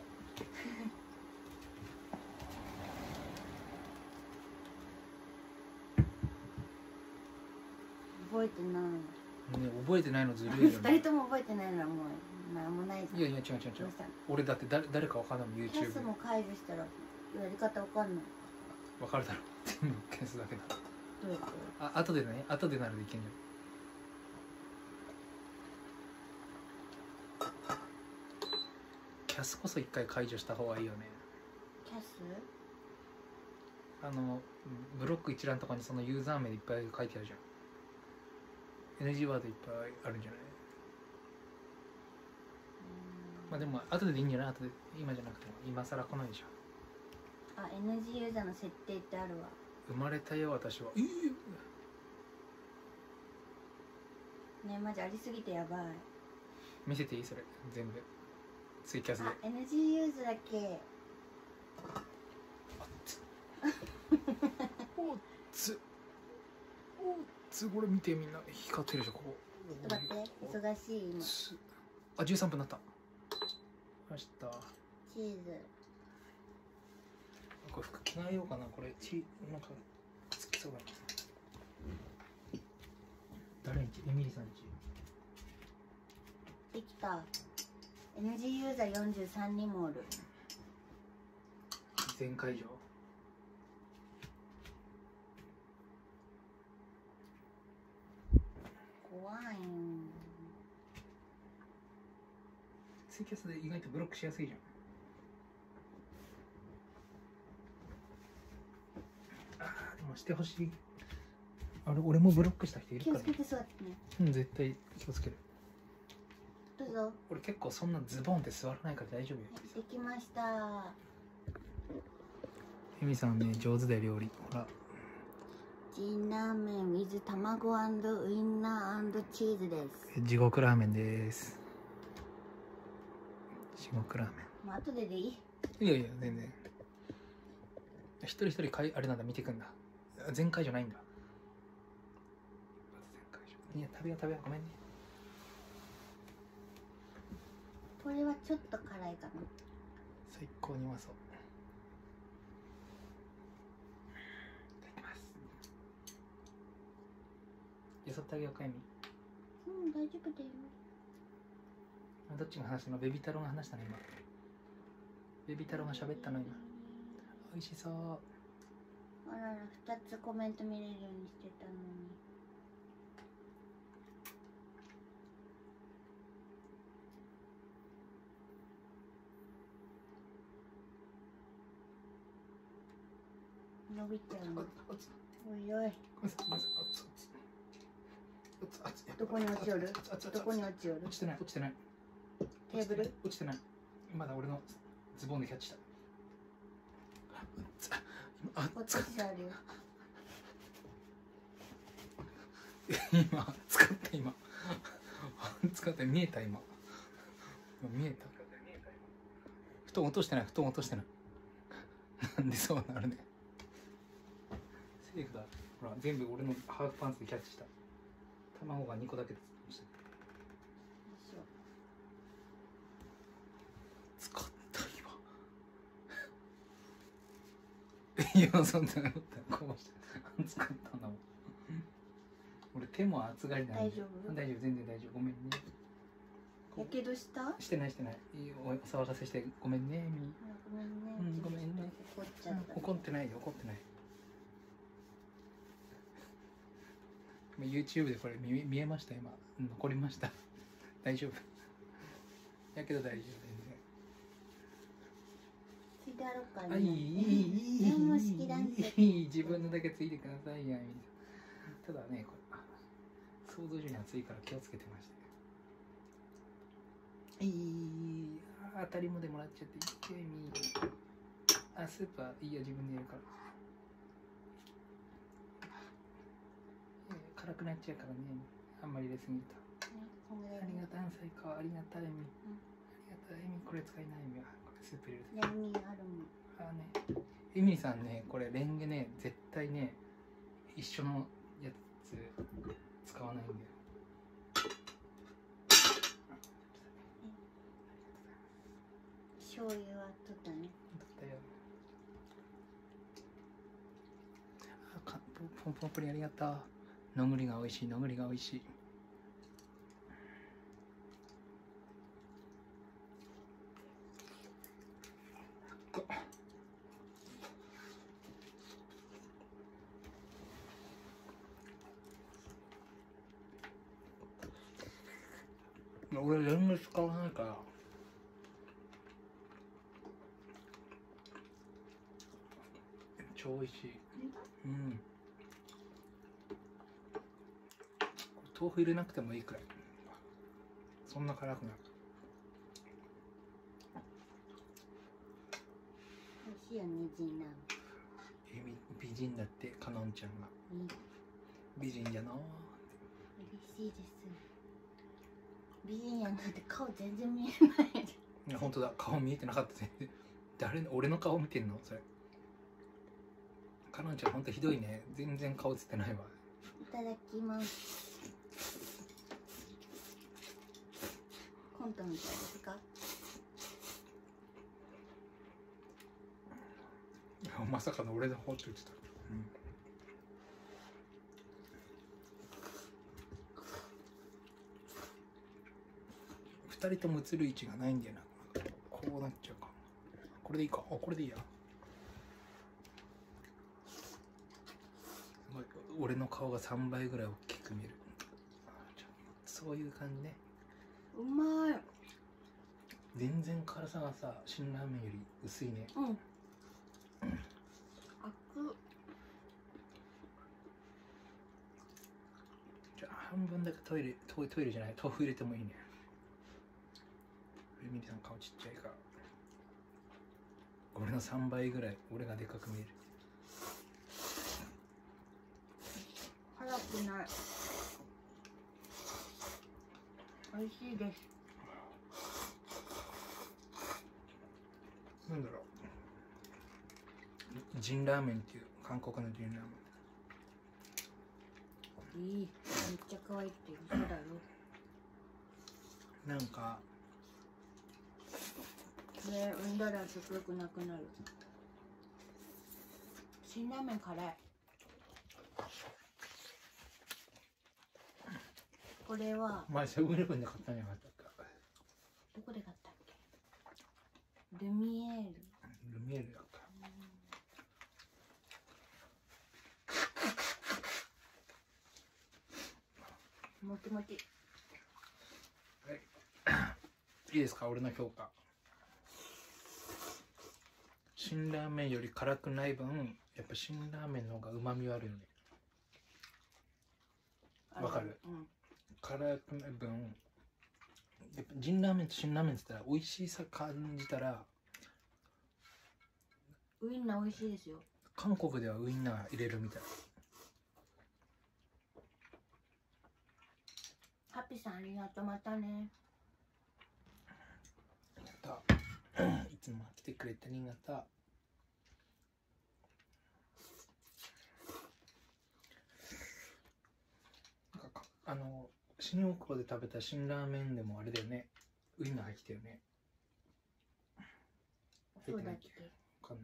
覚えてない。 ね、覚えてないのずるいよね。 二人とも覚えてないのはもうなんもないじゃん。 いやいや違う違う違う。俺だって誰誰かわかんないもん YouTube。 キャスも解除したらやり方わかんない。 わかるだろ。全部消すだけだ。 どうやって？ あ、後でね、後でならできんじゃん。キャスこそ一回解除した方がいいよね。 キャス？ あのブロック一覧とかにそのユーザー名いっぱい書いてあるじゃん。エヌジー ワードいっぱいあるんじゃない？まあでも後でいいんじゃない？後で、今じゃなくても今更来ないでしょ。 あ、エヌジー ユーザーの設定ってあるわ。 生まれたよ私は。えー、 ね、マジありすぎてやばい。 見せていいそれ全部ツイキャスで。 あ、エヌジー ユーズだけ。 おっつおっつこれ見てみんな光ってるでしょここ。 ちょっと待って、忙しい今。 あ、じゅうさんぷんになった。ました。 チーズ。 これ服着替えようかな。これちなんかつきそうだな。誰んち？エミリさんち。 できた。エヌジー ユーザーよんじゅうさんにんもおる。 全会場。 怖いん。 ツイキャスで意外とブロックしやすいじゃん。あーでもしてほしい。あれ俺もブロックした人いるから、ね、 気をつけて座ってね。 うん絶対気をつける。 どうぞ。 俺結構そんなズボンって座らないから大丈夫よ。 できました。 エミさんね上手だよ料理。ほら辛ラーメン with 卵&ウインナー&チーズです。 地獄ラーメンです。地獄ラーメまあ後ででいい？ ン。いやいや全然。一人一人かいあれなんだ見てくんだ。全会じゃないんだ。全会場。いや食べよう食べようごめんね。 これはちょっと辛いかな。 最高にうまそう。いただきます。よそってあげようかエミ。 うん、大丈夫だよ。 どっちが話したの？ベビ太郎が話したの今。ベビ太郎が喋ったの今。美味しそう。 あらら、ふたつコメント見れるようにしてたのに。伸びちゃうの。おいおい。どこに落ちよる？どこに落ちよる？ 落ちてない落ちてない。 テーブル？ 落ちてない。まだ俺のズボンでキャッチした。あ、 私あるよ。 今使った今使った見えた今。今見えた。 布団落としてない布団落としてないなんでそうなるね。セーフだ。ほら全部俺のハーフパンツでキャッチした。卵がにこだけで使った今いやそんなことこうして使ったんだもん。俺手も熱がりなんで。 大丈夫？ 大丈夫全然大丈夫。ごめんね。 やけどした？ してないしてない。いいおお騒がせしてごめんねみ。 ごめんね。 うん、ごめんね。 怒っちゃった。 怒ってないよ怒ってない。YouTube でこれ見見えました今。残りました。大丈夫。やけど大丈夫全然。 ついてやろうかね。 あいいいいいいいい何も好きだんて。 いい自分のだけついてくださいや。ただねこれ想像以上に暑いから気をつけてました。いい当たりもでもらっちゃっていいみ。あスーパーいいよ自分でやるから。辛くなっちゃうからねあんまり入れすぎると。ありがたい最高ありがたいみ、うん、ありがたいみ。これ使いないみはこれスープ入れるとレンゲあるもん。 あねエミリさんねこれレンゲね絶対ね一緒のやつ使わないんだよ。 醤油は取ったね。 取ったよ。あかポンポンプリンありがとう。のぐりが美味しいのぐりが美味しい。俺レンゲ使わないからめっちゃ美味しい。うん。豆腐入れなくてもいいくらい。そんな辛くない。 美味しいよねジンラーえみ美人だってかのんちゃんが。美人じゃの。 嬉しいです。美人やなんて顔全然見えない。 いや本当だ顔見えてなかった全然。誰俺の顔見てんのそれ。かのんちゃん本当ひどいね全然顔映ってないわ。 いただきます。コントみたいですか？ まさかの俺の方って言ってた。うんふたりとも映る位置がないんだよな。こうなっちゃうか。これでいいか。あこれでいいや。すごい俺の顔がさんばいぐらい大きく見える。そういう感じね。 うまい。 全然辛さがさ辛ラーメンより薄いね。 うん。あく。 じゃあ半分だけトイレトイトイレじゃない豆腐入れてもいいね。ミリさん顔ちっちゃいから俺のさんばいぐらい俺がでかく見える。 辛くない。美味しいです。 なんだろうジンラーメンっていう韓国のジンラーメン。 いい。めっちゃ可愛いって嘘だよ。 なんかね産んだら食欲なくなる。辛ラーメン辛い。これは前セブンイレブンで買ったんじゃなかったっどこで買ったっけ？ルミエール。 ルミエールだった。 もちもち。 はいいいですか俺の評価。辛ラーメンより辛くない分やっぱ辛ラーメンの方がうまみはあるよね。わかる、うん、辛くない分やっぱジンラーメンと辛ラーメンって言ったら美味しさ感じたらウインナー美味しいですよ。 韓国ではウインナー入れるみたい。 ハッピーさんありがとうまたね。 やったいつも来てくれてありがとう。なんかあの新大久保で食べた辛ラーメンでもあれだよね、ウインナー入ってたよね。入ってないっけ、わかんない。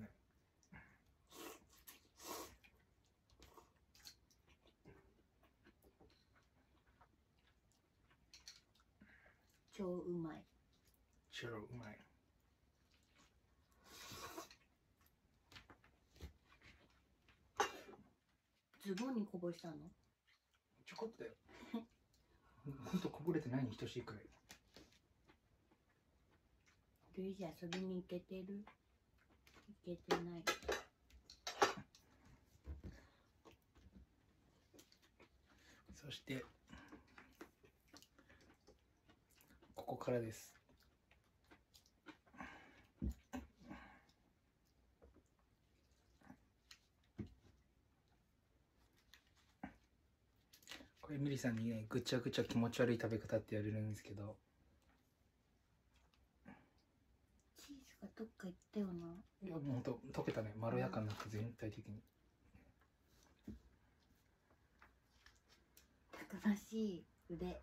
超うまい。 超うまい。 ズボンにこぼしたの？ ちょこっとだよ。ほんとこぼれてないに等しいくらい。 ルイジ遊びに行けてる？行けてない。 そしてここからです。これミリさんにね、ぐちゃぐちゃ気持ち悪い食べ方って言われるんですけど、 チーズがどっか行ったよな。 いやもうほんと溶けたね、まろやかになって全体的に。 たくましい腕。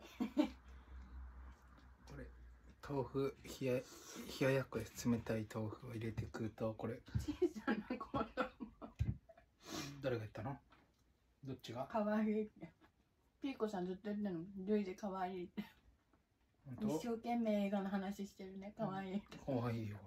これ豆腐冷や冷ややっこです。冷たい豆腐を入れて食うと、これ小さな子供。 誰が言ったの？どっちが？ かわいいって。ピーコさんずっと言ってるの。ルイジかわいいって。一生懸命映画の話してるね。かわいいって。 かわいいよこ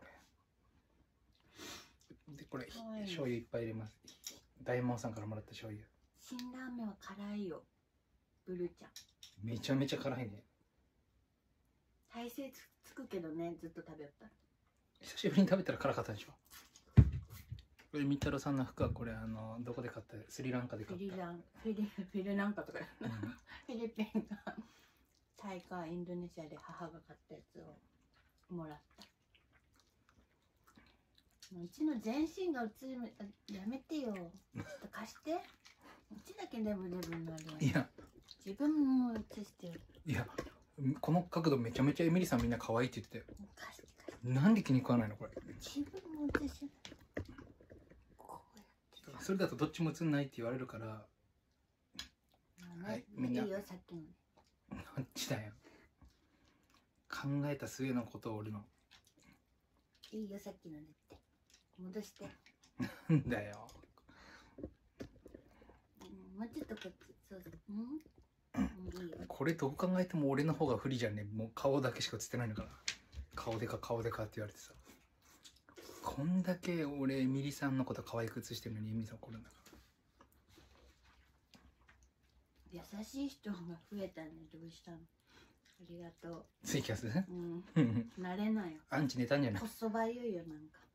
れ。でこれ醤油いっぱい入れます。大門さんからもらった醤油。 辛ラーメンは辛いよ。ブルちゃん。 めちゃめちゃ辛いね。 体勢つつくけどね、ずっと食べよったら。 久しぶりに食べたら辛かったでしょ。これみ太郎さんの服はこれあのどこで買った？スリランカで買った。 フィリランフィリフィリランカとか、うん、フィリピンかタイかインドネシアで母が買ったやつをもらった。うちの全身が映る、やめてよ。ちょっと貸して。うちだけデブデブになる。 いや自分も映してる。 いやこの角度めちゃめちゃエミリさんみんな可愛いって言ってたよ。 貸して貸して。 なんで気に食わないのこれ。 自分も映してる。こうやって。 それだとどっちも映んないって言われるから。 まあね、 はい、みんな。 いいよさっきの。 どっちだよ。考えた末のことを俺の。 いいよさっきのねって。戻して。 なんだよ。 もうちょっとこっち、そうそう。うん。いいよ。 これどう考えても俺の方が不利じゃんね。もう顔だけしか映ってないんだから。顔でか顔でかって言われてさ。こんだけ俺エミリさんのこと可愛く映してるのにエミリさん怒るんだから。 優しい人が増えたね。どうしたの？ありがとう。 ツイキャス？ うん。慣れないよ。 アンチ寝たんじゃない？ こそばゆいよなんか。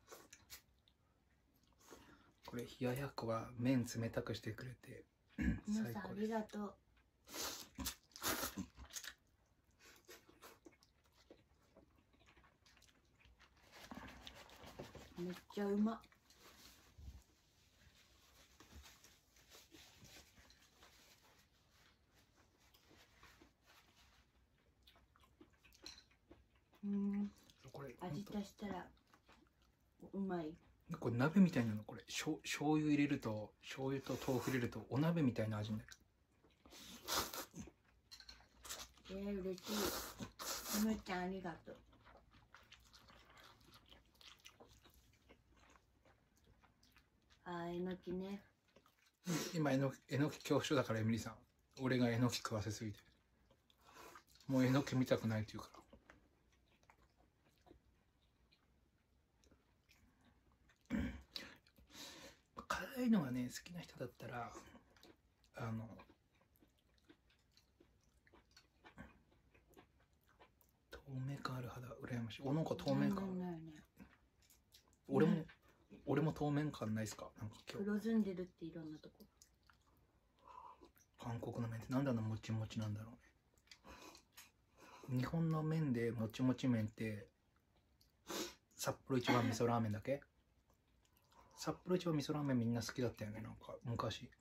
これ冷ややっこは麺冷たくしてくれて皆さんありがとう。めっちゃうまっ。うん。 これ味足したらうまい。 これ鍋みたいなの。これしょ醤油入れると醤油と豆腐入れるとお鍋みたいな味になる。 えー、嬉しい。むっちゃんありがとう。あー、えのきね。 今えのえのき恐怖症だからエミリさん。俺がえのき食わせすぎてもうえのき見たくないって言うから。辛いのがね好きな人だったらあの透明感ある肌羨ましい。おなんか透明感ある。 ないないない。 俺も、 ね、 俺も透明感ないっすか？なんか今日黒ずんでるっていろんなとこ。 韓国の麺ってなんであんなもちもちなんだろうね。日本の麺でもちもち麺って札幌一番味噌ラーメンだけ？札幌一番味噌ラーメンみんな好きだったよね、なんか昔。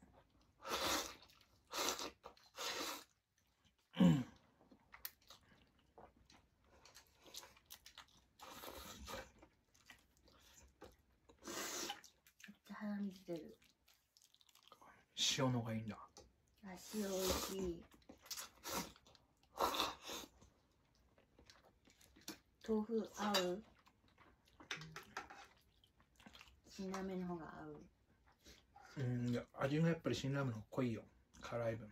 塩のがいいんだ。 あ、塩美味しい。豆腐合う？辛ラーメンの方が合う？ うん、いや味がやっぱり辛ラーメンの方が濃いよ、辛い分。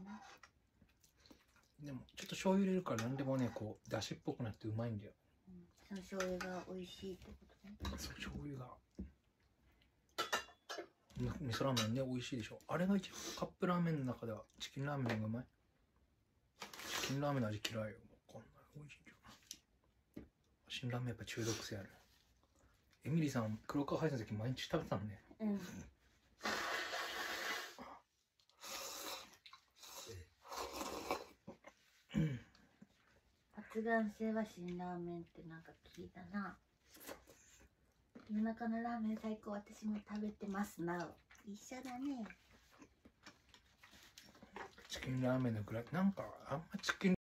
でもちょっと醤油入れるから何でもねこうだしっぽくなってうまいんだよ。 うん、その醤油が美味しいってことね。 そう、醤油がみ味噌ラーメンね美味しいでしょ。あれが一番カップラーメンの中ではチキンラーメンの方がうまい。チキンラーメンの味嫌いよ。こんな美味しいじゃん。辛ラーメンやっぱ中毒性ある。エミリーさん黒川配信の時毎日食べてたのね。 うん。発がん性は辛ラーメンってなんか聞いたな。夜中のラーメン最高、私も食べてますな。一緒だね。 チキンラーメンのぐらいなんかあんまチキン